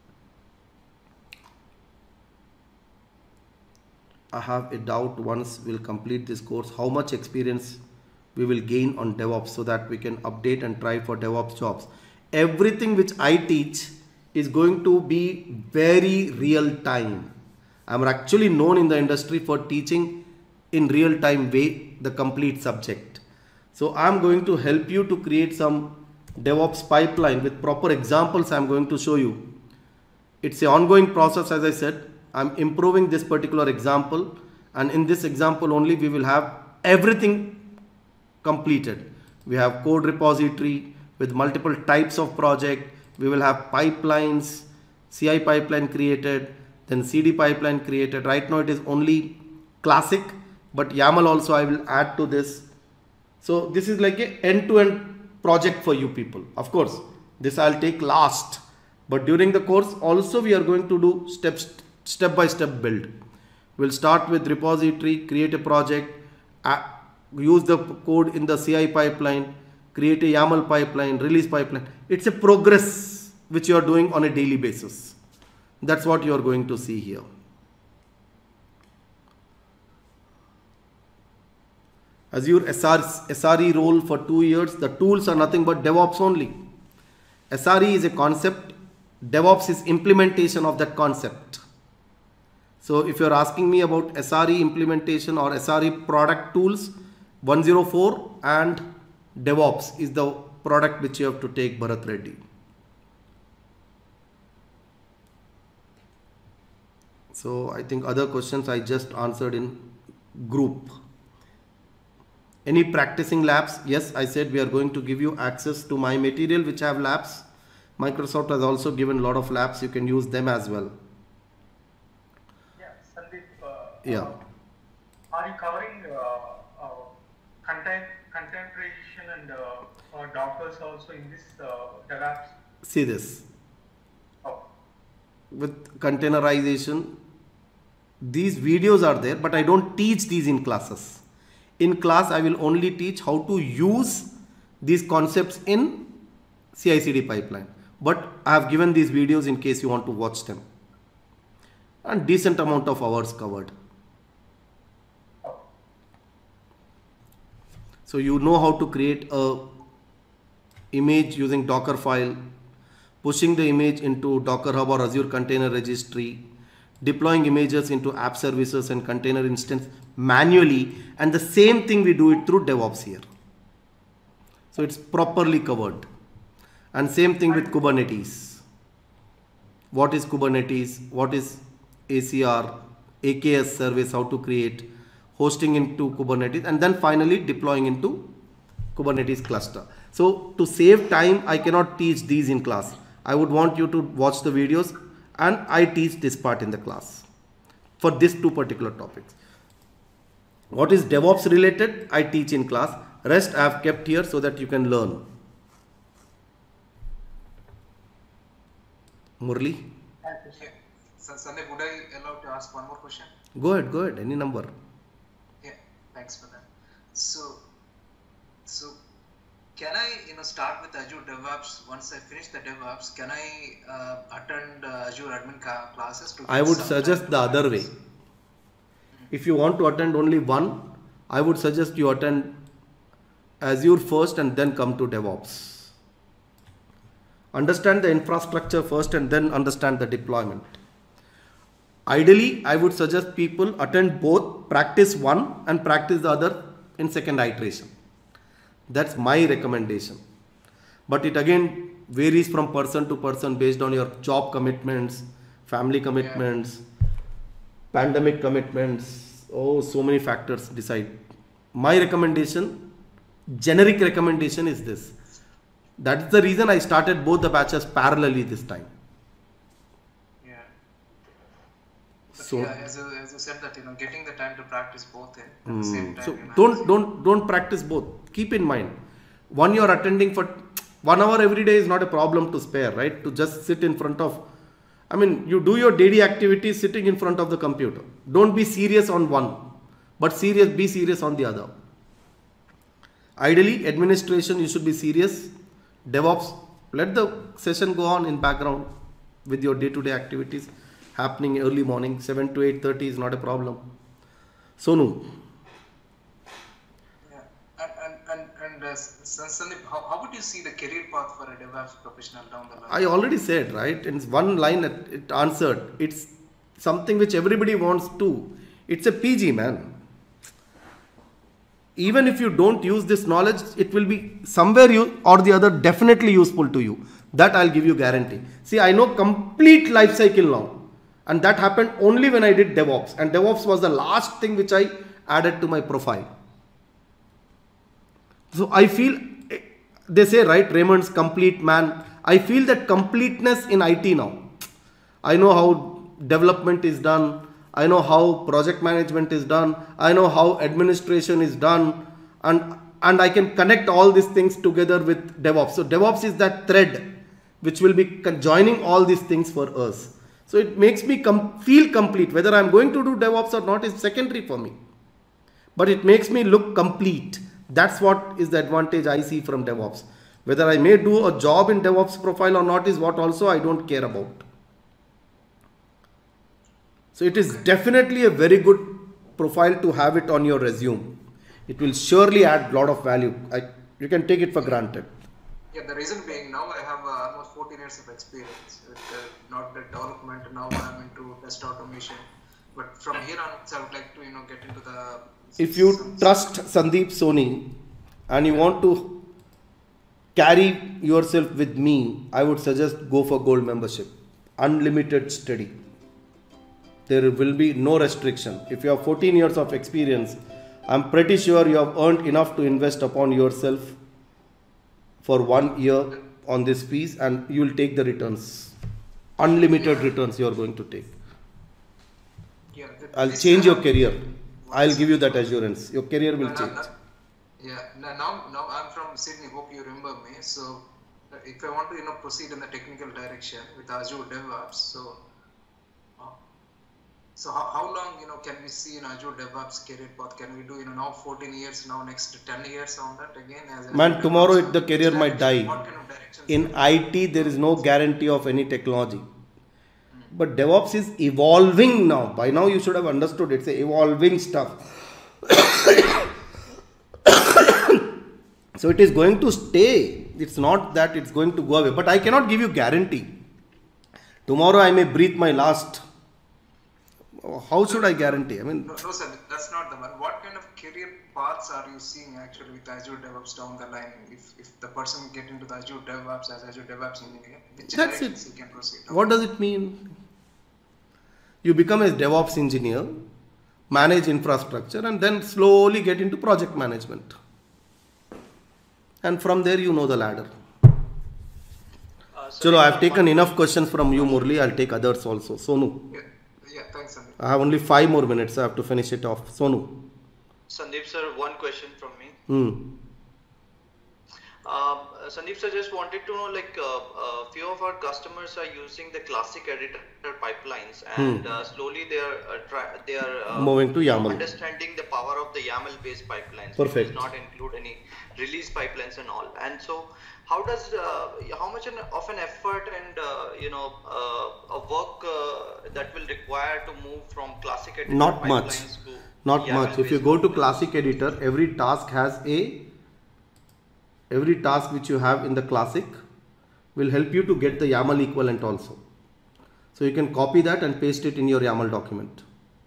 I have a doubt, once we'll complete this course, how much experience we will gain on DevOps so that we can update and try for DevOps jobs. Everything which I teach is going to be very real time. I'm actually known in the industry for teaching in real time way the complete subject. So I'm going to help you to create some DevOps pipeline with proper examples. I'm going to show you. It's an ongoing process. As I said, I'm improving this particular example, and in this example only we will have everything completed. We have code repository with multiple types of project. We will have pipelines, CI pipeline created, then CD pipeline created. Right now it is only classic, but YAML also I will add to this. So this is like a end-to-end project for you people. Of course, this I'll take last, but during the course also we are going to do step-by-step build. We'll start with repository, create a project, use the code in the CI pipeline, create a YAML pipeline, release pipeline. It's a progress which you are doing on a daily basis. That's what you are going to see here. Azure SRE role for 2 years. The tools are nothing but DevOps only. SRE is a concept. DevOps is implementation of that concept. So if you are asking me about SRE implementation or SRE product tools, 104 and DevOps is the product which you have to take, Bharat Reddy. So I think other questions I just answered in group. Any practicing labs? Yes, I said we are going to give you access to my material which have labs. Microsoft has also given a lot of labs. You can use them as well. Yeah, Sandeep. Yeah. Are you covering containerization and Dockers also in this DevOps? See this. Oh. With containerization, these videos are there, but I don't teach these in classes. In class, I will only teach how to use these concepts in CI/CD pipeline. But I have given these videos in case you want to watch them. And decent amount of hours covered. So you know how to create a image using Docker file, pushing the image into Docker Hub or Azure Container Registry, deploying images into app services and container instance manually, and the same thing we do it through DevOps here. So it's properly covered. And same thing with Kubernetes. What is Kubernetes? What is ACR, AKS service, how to create, hosting into Kubernetes, and then finally deploying into Kubernetes cluster. So to save time, I cannot teach these in class. I would want you to watch the videos, and I teach this part in the class for these two particular topics. What is DevOps related, I teach in class. Rest I have kept here so that you can learn. Murli? So, Sandeep, would I allow to ask one more question? Go ahead, any number. Yeah, thanks for that. So can I, start with Azure DevOps? Once I finish the DevOps, can I attend Azure admin classes? I would suggest the other way. If you want to attend only one, I would suggest you attend Azure first and then come to DevOps. Understand the infrastructure first and then understand the deployment. Ideally, I would suggest people attend both, practice one and practice the other in second iteration. That's my recommendation. But it again varies from person to person based on your job commitments, family commitments, pandemic commitments. Oh, so many factors decide. My recommendation, generic recommendation is this. That's the reason I started both the batches parallelly this time. Yeah. But So, as you said that, getting the time to practice both at the same time. So don't practice both. Keep in mind, one you are attending for 1 hour every day is not a problem to spare, right? To just sit in front of, you do your daily activities sitting in front of the computer. Don't be serious on one, but be serious on the other. Ideally, administration, you should be serious. DevOps, let the session go on in background with your day-to-day activities happening early morning, 7 to 8:30 is not a problem. Sonu. Sandeep, how would you see the career path for a DevOps professional down the line? I already said, right? In one line it answered. It's something which everybody wants to. It's a PG, man. Even if you don't use this knowledge, it will be somewhere or the other definitely useful to you. That I'll give you guarantee. See, I know complete life cycle now. And that happened only when I did DevOps. And DevOps was the last thing which I added to my profile. So I feel, they say, right, Raymond's complete man. I feel that completeness in IT now. I know how development is done. I know how project management is done. I know how administration is done. And I can connect all these things together with DevOps. So DevOps is that thread which will be joining all these things for us. So it makes me feel complete. Whether I'm going to do DevOps or not is secondary for me. But it makes me look complete. That's what is the advantage I see from DevOps. Whether I may do a job in DevOps profile or not is what also I don't care about. So it is definitely a very good profile to have it on your resume. It will surely add a lot of value. You can take it for granted. Yeah, the reason being now I have almost 14 years of experience with not the development. Now I'm into test automation. But from here on, I would like to get into the. If you trust Sandeep Soni and you want to carry yourself with me, I would suggest go for gold membership. Unlimited study. There will be no restriction. If you have 14 years of experience, I'm pretty sure you have earned enough to invest upon yourself for 1 year on this fees, and you will take the returns. Unlimited returns you are going to take. Yeah, I'll change your career. I'll give you that assurance. Your career will change. Now I'm from Sydney. Hope you remember me. So if I want to proceed in the technical direction with Azure DevOps, so how long can we see in Azure DevOps career path? Can we do now 14 years, now next 10 years on that again? Man, tomorrow the career might die. What kind of directions? In IT, there is no guarantee of any technology. But DevOps is evolving now. By now you should have understood it's a evolving stuff. So it is going to stay. It's not that it's going to go away. But I cannot give you guarantee. Tomorrow I may breathe my last. How should I guarantee? No, sir, that's not the one. What kind of career paths are you seeing actually with Azure DevOps down the line? If the person get into the Azure DevOps as Azure DevOps engineer, which directions he can proceed? What does it mean? You become a DevOps engineer, manage infrastructure, and then slowly get into project management. And from there you know the ladder. Chalo, I have taken enough questions from you, Murli. I'll take others also. Sonu. Yeah, thanks, Sandeep. I have only 5 more minutes. I have to finish it off. Sonu. Sandeep sir, one question from me. Sandeep sir, just wanted to know, like, few of our customers are using the 𝗙cie editor pipelines, and slowly they are moving to YAML. Understanding the power of the YAML based pipelines. Perfect. Which does not include any release pipelines and all. And so, how much of an effort and a work that will require to move from 𝗙cie editor Not pipelines much. to Not YAML much. If you based go to pipelines? 𝗙cie editor, every task which you have in the 𝗙cie will help you to get the YAML equivalent also. So you can copy that and paste it in your YAML document.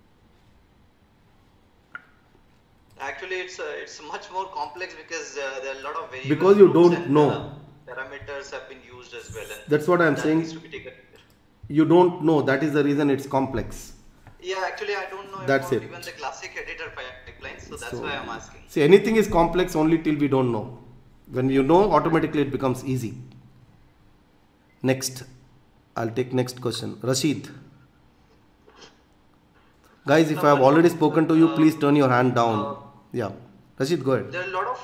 Actually, it's much more complex because there are a lot of variables. Because you groups don't and, know. Parameters have been used as well. And That's what I am that saying. needs to be taken care. You don't know. That is the reason it's complex. Yeah, actually, I don't know That's about it. even the 𝗙cie editor pipelines, so that's why I'm asking. See, anything is complex only till we don't know. When you know, automatically it becomes easy. Next. I'll take next question. Rashid. Guys, if I have already spoken to you, please turn your hand down. Yeah. Rashid, go ahead. There are a lot of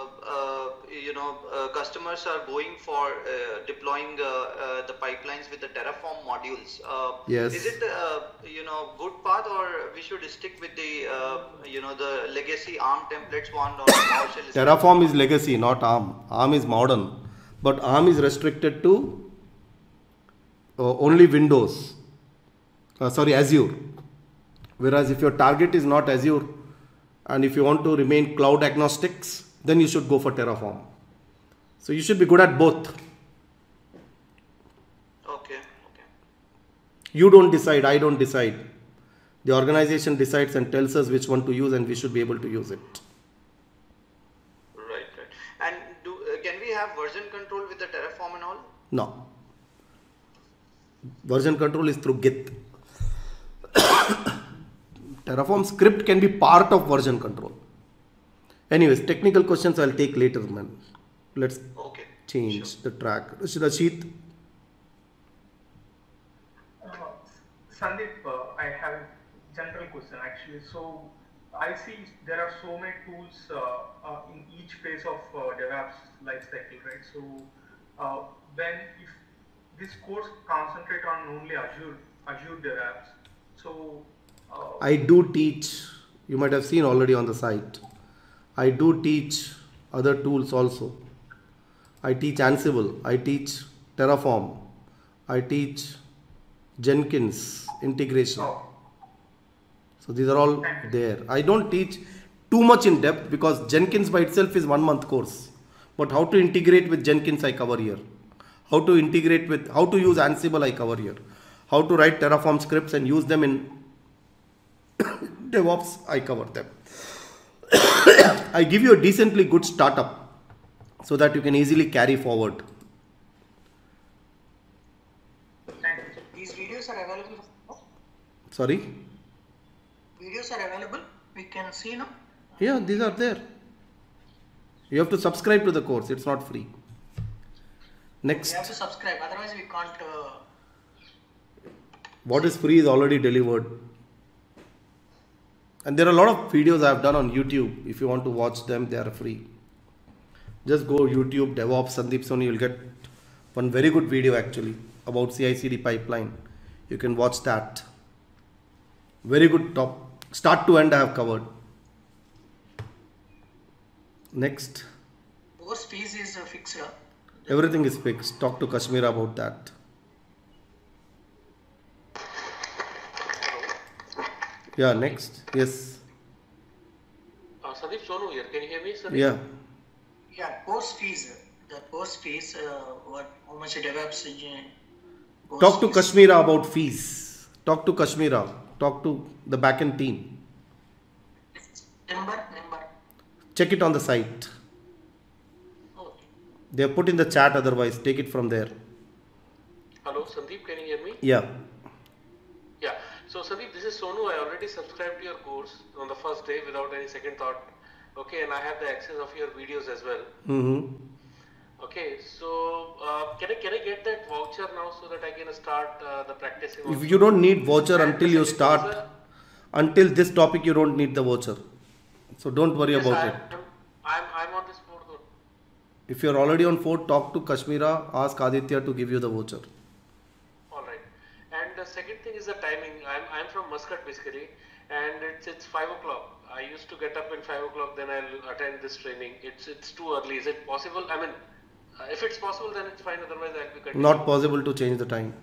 customers are going for deploying the pipelines with the Terraform modules. Yes. Is it good path, or we should stick with the the legacy ARM templates one, or PowerShell? Terraform is legacy, not ARM. ARM is modern. But ARM is restricted to only Windows. Azure. Whereas if your target is not Azure, and if you want to remain cloud agnostics, then you should go for Terraform. So you should be good at both. Okay. You don't decide, I don't decide. The organization decides and tells us which one to use, and we should be able to use it. Right. And can we have version control with the Terraform and all? No. Version control is through Git. Terraform script can be part of version control. Anyways, technical questions I'll take later, man. Let's change the track. Rashid. Sandeep, I have a general question actually. So I see there are so many tools in each phase of DevOps lifecycle, right? So if this course concentrate on only Azure DevOps, so I do teach, you might have seen already on the site, I do teach other tools also. I teach Ansible, I teach Terraform, I teach Jenkins integration. So these are all there. I don't teach too much in depth because Jenkins by itself is 1 month course. But how to integrate with Jenkins I cover here. How to integrate with, how to use Ansible I cover here. How to write Terraform scripts and use them in DevOps I cover them. I give you a decently good startup so that you can easily carry forward. These videos are available. Sorry? Videos are available. We can see now. Yeah, these are there. You have to subscribe to the course. It's not free. Next. We have to subscribe. Otherwise, we can't. What is free is already delivered. And there are a lot of videos I have done on YouTube. If you want to watch them, they are free. Just go YouTube, DevOps, Sandeep Soni. You'll get one very good video actually about 𝗙cie pipeline. You can watch that. Very good top. Start to end I have covered. Next. Course fees is fixed. Everything is fixed. Talk to 𝗙cie about that. Yeah, next. Yes. Sandeep Sonu here. Can you hear me, Sandeep? Yeah. Yeah, course fees. The course fees, how much DevOps Talk to 𝗙cie about fees. Talk to 𝗙cie. Talk to the backend team. Number. Check it on the site. Okay. They have put in the chat, otherwise take it from there. Hello, Sandeep, can you hear me? Yeah. Yeah. So, Sandeep, this is Sonu. I already subscribed to your course on the first day without any second thought. Okay, and I have the access of your videos as well. Mm-hmm. Okay, so can I get that voucher now so that I can start the practicing? If you don't need voucher And until the you second start, thing is, until this topic you don't need the voucher. So don't worry yes, about it. I'm on this board though. If you're already on 4, talk to Kashmira, ask Aditya to give you the voucher. Alright. And the second thing is the timing. I'm from Muscat basically, and it's 5 o'clock. I used to get up in 5 o'clock, then I'll attend this training. It's too early. Is it possible? I mean, if it's possible, then it's fine. Otherwise, I'll be continuing. Not possible to change the time.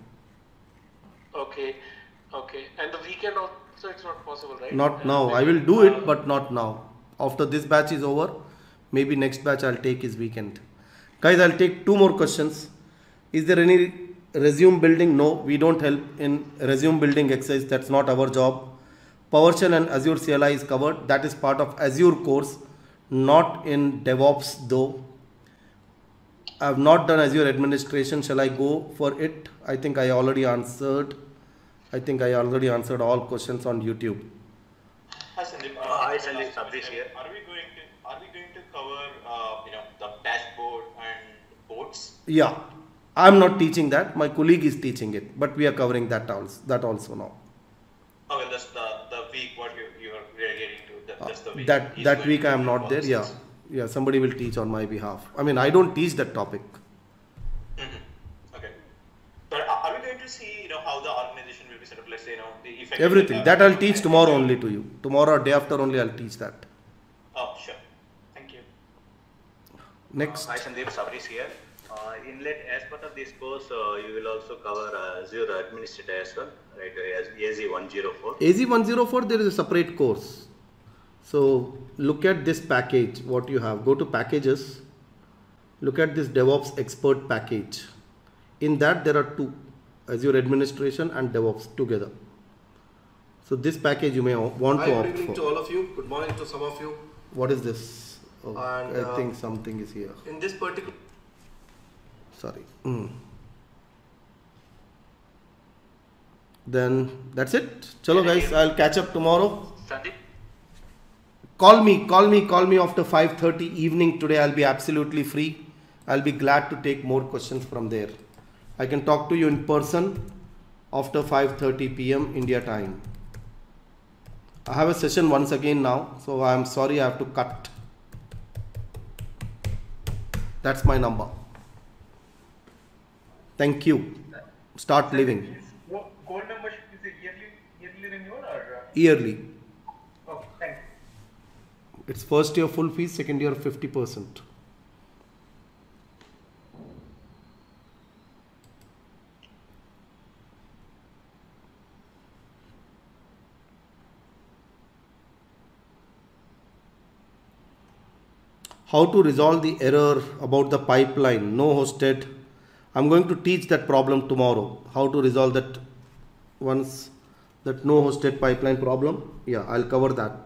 Okay. Okay. And the weekend also, it's not possible, right? Not now. I will do it, but not now. After this batch is over, maybe next batch I'll take is weekend. Guys, I'll take 2 more questions. Is there any resume building? No, we don't help in resume building exercise. That's not our job. PowerShell and Azure CLI is covered. That is part of Azure course, not in DevOps though. I have not done Azure administration. Shall I go for it? I think I already answered. I think I already answered all questions on YouTube. Hi Sandeep. Hi Sandeep, Sabri here. Are we going to cover the dashboard and boards? Yeah, I'm not teaching that. My colleague is teaching it, but we are covering that also now. Oh well, that's the week what you are getting to. That's the week. That week I am not there. Yeah, somebody will teach on my behalf. I mean, I don't teach that topic. Okay. But are we going to see how the organization will be set up? Let's say the effective Everything that I'll teach tomorrow only to you. Tomorrow or day after only I'll teach that. Oh sure. Thank you. Next. Hi Sandeep, Sabri here. As part of this course, you will also cover Azure Administrator as well, right? As 𝗙𝗍104. 𝗙𝗍104, there is a separate course. So look at this package, what you have. Go to packages. Look at this DevOps expert package. In that there are 2, Azure administration and DevOps together. So this package you may want to opt for. Good evening to all of you. Good morning to some of you. What is this? Oh, And, I think something is here. In this particular... Sorry. Then that's it. Chalo guys, I'll catch up tomorrow. Sandeep? Call me after 5:30 evening today. I'll be absolutely free. I'll be glad to take more questions from there. I can talk to you in person after 5:30 p.m. India time. I have a session once again now, so I'm sorry I have to cut. That's my number. Thank you. Start living. Gold membership is a yearly renewal or? Yearly. Oh, thank you. It's first year full fees, second year 50%. How to resolve the error about the pipeline, no hosted. I'm going to teach that problem tomorrow. How to resolve that once, that no hosted pipeline problem. Yeah, I'll cover that.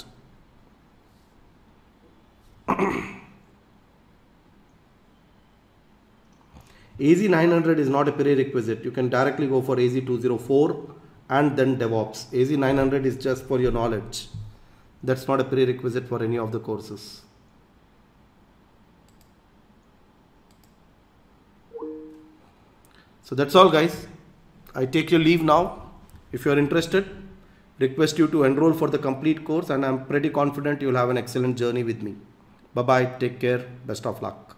AZ900 is not a prerequisite. You can directly go for AZ204 and then DevOps. AZ900 is just for your knowledge. That's not a prerequisite for any of the courses. So that's all guys. I take your leave now. If you are interested, request you to enroll for the complete course, and I'm pretty confident you will have an excellent journey with me. Bye bye. Take care. Best of luck.